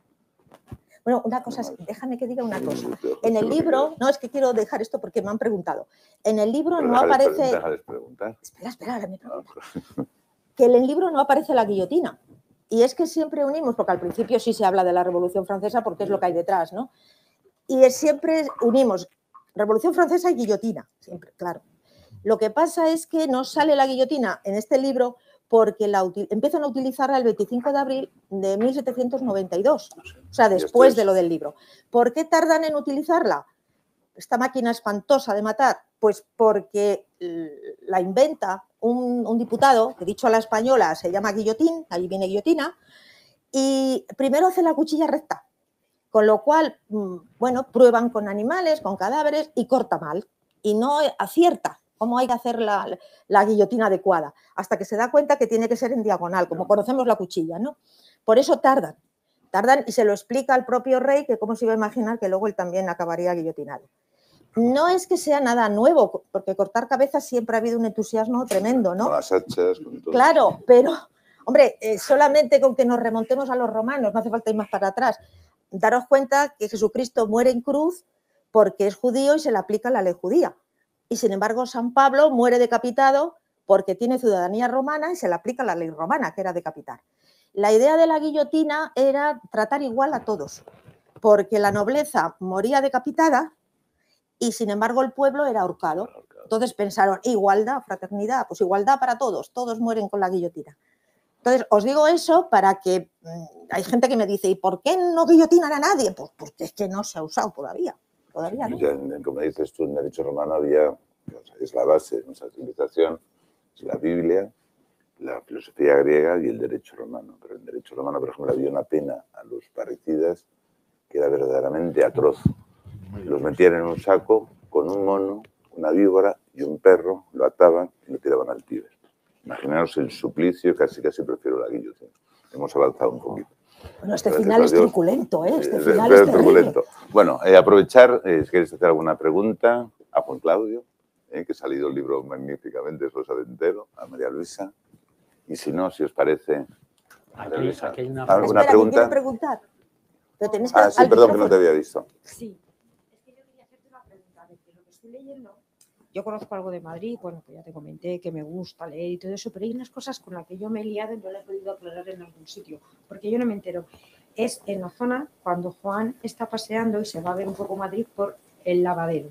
Bueno, una cosa, déjame que diga una cosa. En el libro, no, es que quiero dejar esto porque me han preguntado. En el libro no aparece...
Déjales preguntar.
Espera, ahora me pregunta. Que en el libro no aparece la guillotina. Y es que siempre unimos, porque al principio sí se habla de la Revolución Francesa porque es lo que hay detrás, ¿no? Y siempre unimos Revolución Francesa y guillotina, siempre, claro. Lo que pasa es que no sale la guillotina en este libro porque empiezan a utilizarla el 25 de abril de 1792, o sea, después de lo del libro. ¿Por qué tardan en utilizarla? Esta máquina espantosa de matar, pues porque la inventa un diputado, que dicho a la española se llama guillotín, ahí viene guillotina, y primero hace la cuchilla recta, con lo cual, bueno, prueban con animales, con cadáveres y corta mal, y no acierta cómo hay que hacer la guillotina adecuada, hasta que se da cuenta que tiene que ser en diagonal, como conocemos la cuchilla, ¿no? Por eso tardan y se lo explica al propio rey, que cómo se iba a imaginar que luego él también acabaría guillotinado. No es que sea nada nuevo, porque cortar cabezas siempre ha habido un entusiasmo tremendo, ¿no?
Con las hachas, con todo.
Claro, pero, hombre, solamente con que nos remontemos a los romanos, no hace falta ir más para atrás, daros cuenta que Jesucristo muere en cruz porque es judío y se le aplica la ley judía. Y sin embargo, San Pablo muere decapitado porque tiene ciudadanía romana y se le aplica la ley romana, que era decapitar. La idea de la guillotina era tratar igual a todos, porque la nobleza moría decapitada y sin embargo el pueblo era ahorcado. Entonces pensaron, igualdad, fraternidad, pues igualdad para todos mueren con la guillotina. Entonces os digo eso para que hay gente que me dice, ¿y por qué no guillotinan a nadie? Pues porque es que no se ha usado todavía. ¿No?
Ya, como dices tú, en derecho romano había, es la base de nuestra civilización, es la Biblia, la filosofía griega y el derecho romano. Pero en derecho romano, por ejemplo, había una pena a los parricidas que era verdaderamente atroz. Los metían en un saco con un mono, una víbora y un perro, lo ataban y lo tiraban al Tíber. Imaginaos el suplicio, casi prefiero la guillotina. Hemos avanzado un poquito.
Bueno, este final es truculento, ¿eh? Este final es truculento.
Bueno, aprovechar, si queréis hacer alguna pregunta a Juan Claudio, que ha salido el libro magníficamente, eso lo sabe entero, a María Luisa. Y si no, si os parece, María Luisa,
aquí hay una
¿alguna pregunta?
¿Quiere preguntar? Pero tenéis que
sí, perdón, que no te había visto.
Sí, es que yo quería hacerte una pregunta, de que lo que estoy leyendo, yo conozco algo de Madrid, bueno, que ya te comenté que me gusta leer y todo eso, pero hay unas cosas con las que yo me he liado y no le he podido aclarar en algún sitio, porque yo no me entero. Es en la zona cuando Juan está paseando y se va a ver un poco Madrid por el lavadero,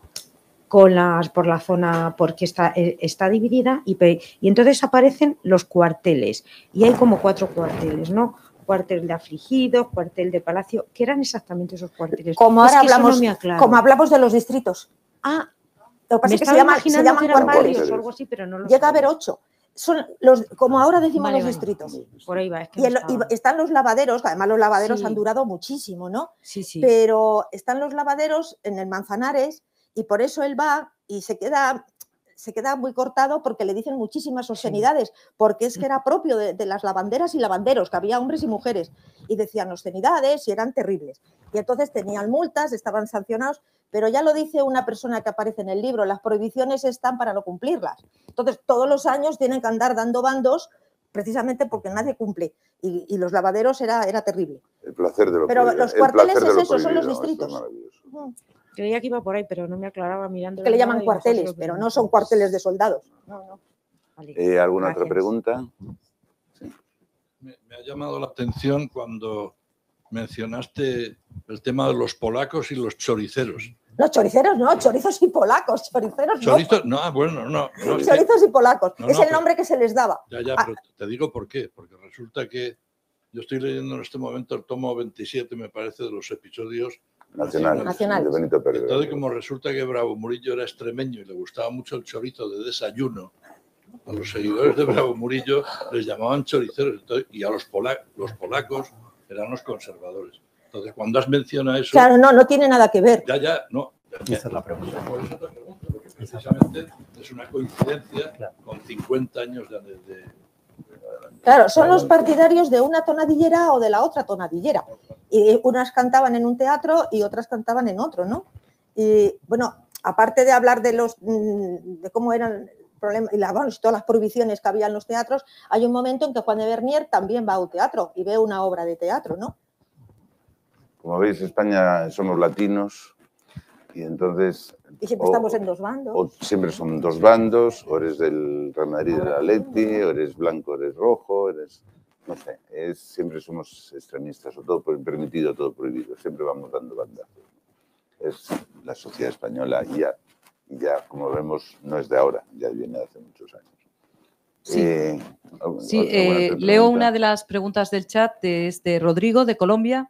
por la zona, porque está dividida y entonces aparecen los cuarteles y hay como 4 cuarteles, ¿no? Cuartel de afligidos, cuartel de palacio. ¿Qué eran exactamente esos cuarteles?
Como ahora como hablamos de los distritos.
Ah,
lo que pasa es que se llaman cuarteles.
O algo así, pero no lo
llega a haber 8. Son como ahora decimos los distritos.
Por ahí va. Es que
y están los lavaderos, que además los lavaderos han durado muchísimo, ¿no?
Sí.
Pero están los lavaderos en el Manzanares y por eso él va y se queda muy cortado porque le dicen muchísimas obscenidades, porque es que era propio de las lavanderas y lavanderos, que había hombres y mujeres, y decían obscenidades y eran terribles. Y entonces tenían multas, estaban sancionados, pero ya lo dice una persona que aparece en el libro, las prohibiciones están para no cumplirlas. Entonces todos los años tienen que andar dando bandos precisamente porque nadie cumple. Y los lavaderos era terrible.
El placer de lo
Pero
prohibido.
los cuarteles es eso, son los distritos.
Creía que iba por ahí, pero no me aclaraba mirando.
Que le llaman cuarteles, pero no son cuarteles de soldados. No.
Vale.
¿Alguna otra pregunta?
Sí. Me ha llamado la atención cuando mencionaste el tema de los polacos y los choriceros.
Los choriceros no, chorizos y polacos, choriceros
Chorizos, no. Bueno, no.
Chorizos y polacos, es el nombre que se les daba.
Ya, pero te digo por qué. Porque resulta que Yo estoy leyendo en este momento el tomo 27, me parece, de los episodios
Nacionales.
De Benito Pérez.
Entonces, como resulta que Bravo Murillo era extremeño y le gustaba mucho el chorizo de desayuno, a los seguidores de Bravo Murillo les llamaban choriceros. Entonces, y a los polacos eran los conservadores. Entonces, cuando has mencionado eso...
Claro, no tiene nada que ver.
No.
Esa es la pregunta.
Por eso te pregunto, porque precisamente es una coincidencia con 50 años de...
Claro, son los partidarios de una tonadillera o de la otra tonadillera. Y unas cantaban en un teatro y otras cantaban en otro, ¿no? Y bueno, aparte de hablar de cómo eran problemas y todas las prohibiciones que había en los teatros, hay un momento en que Juan de Bernier también va a un teatro y ve una obra de teatro, ¿no?
Como veis, España somos latinos y entonces...
Y siempre estamos en dos bandos.
O siempre son dos bandos, o eres del Real Madrid, del Atleti, o eres blanco, o eres rojo, no sé, siempre somos extremistas, o todo permitido, todo prohibido, siempre vamos dando bandazos. Es la sociedad española y ya, como vemos, no es de ahora, ya viene de hace muchos años.
Sí, leo una de las preguntas del chat, es de Rodrigo, de Colombia.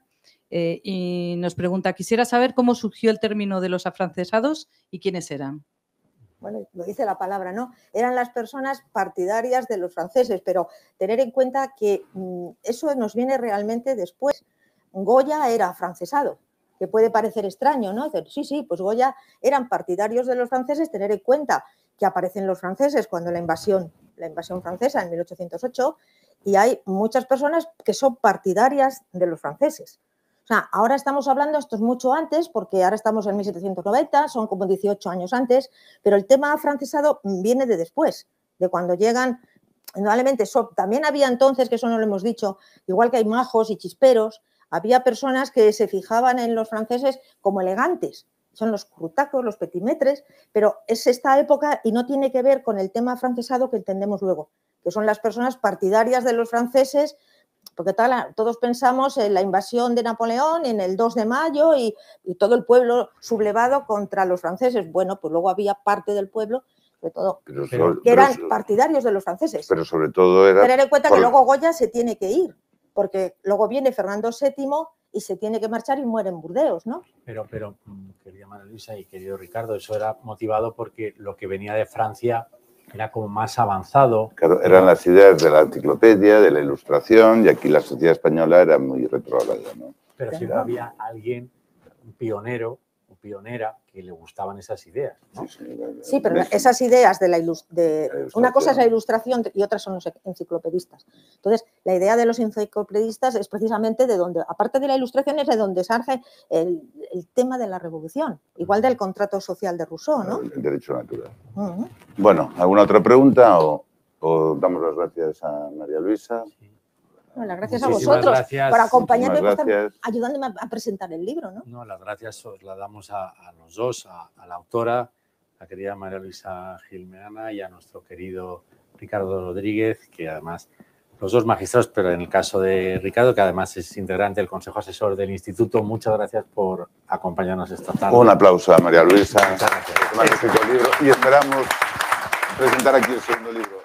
Y nos pregunta, quisiera saber cómo surgió el término de los afrancesados y quiénes eran.
Bueno, lo dice la palabra, ¿no? Eran las personas partidarias de los franceses, pero tener en cuenta que eso nos viene realmente después. Goya era afrancesado, que puede parecer extraño, ¿no? Sí, pues Goya eran partidarios de los franceses, tener en cuenta que aparecen los franceses cuando la invasión francesa en 1808 y hay muchas personas que son partidarias de los franceses. O sea, ahora estamos hablando, esto es mucho antes, porque ahora estamos en 1790, son como 18 años antes, pero el tema afrancesado viene de después, de cuando llegan, indudablemente, también había entonces, que eso no lo hemos dicho, igual que hay majos y chisperos, había personas que se fijaban en los franceses como elegantes, son los crutacos, los petimetres, pero es esta época y no tiene que ver con el tema afrancesado que entendemos luego, que son las personas partidarias de los franceses, porque todos pensamos en la invasión de Napoleón, en el 2 de mayo y todo el pueblo sublevado contra los franceses. Bueno, pues luego había parte del pueblo, sobre todo, que eran partidarios de los franceses.
Pero sobre todo era...
Tener en cuenta que luego Goya se tiene que ir, porque luego viene Fernando VII y se tiene que marchar y muere en Burdeos, ¿no?
Pero querida María Luisa y querido Ricardo, eso era motivado porque lo que venía de Francia era como más avanzado.
Claro, eran las ideas de la enciclopedia, de la Ilustración, y aquí la sociedad española era muy retrógrada, ¿no?
Pero sí había alguien, un pionero o pionera, que le gustaban esas ideas, ¿no?
Sí, pero esas ideas de la ilustración. Una cosa es la Ilustración y otras son los enciclopedistas. Entonces, la idea de los enciclopedistas es precisamente de donde, aparte de la Ilustración, es de donde surge el tema de la revolución, igual del contrato social de Rousseau, ¿no?
El derecho natural. Bueno, ¿alguna otra pregunta o damos las gracias a María Luisa?
Sí. No, las gracias a vosotros
gracias,
por acompañarme y
por
ayudándome a presentar el libro, ¿no?
No, las gracias os las damos a los dos, a la autora, la querida María Luisa Gil Meana y a nuestro querido Ricardo Rodríguez, que además, los dos magistrados, pero en el caso de Ricardo, que además es integrante del Consejo Asesor del Instituto, muchas gracias por acompañarnos esta tarde.
Un aplauso a María Luisa.
Muchas gracias.
Y esperamos presentar aquí el segundo libro.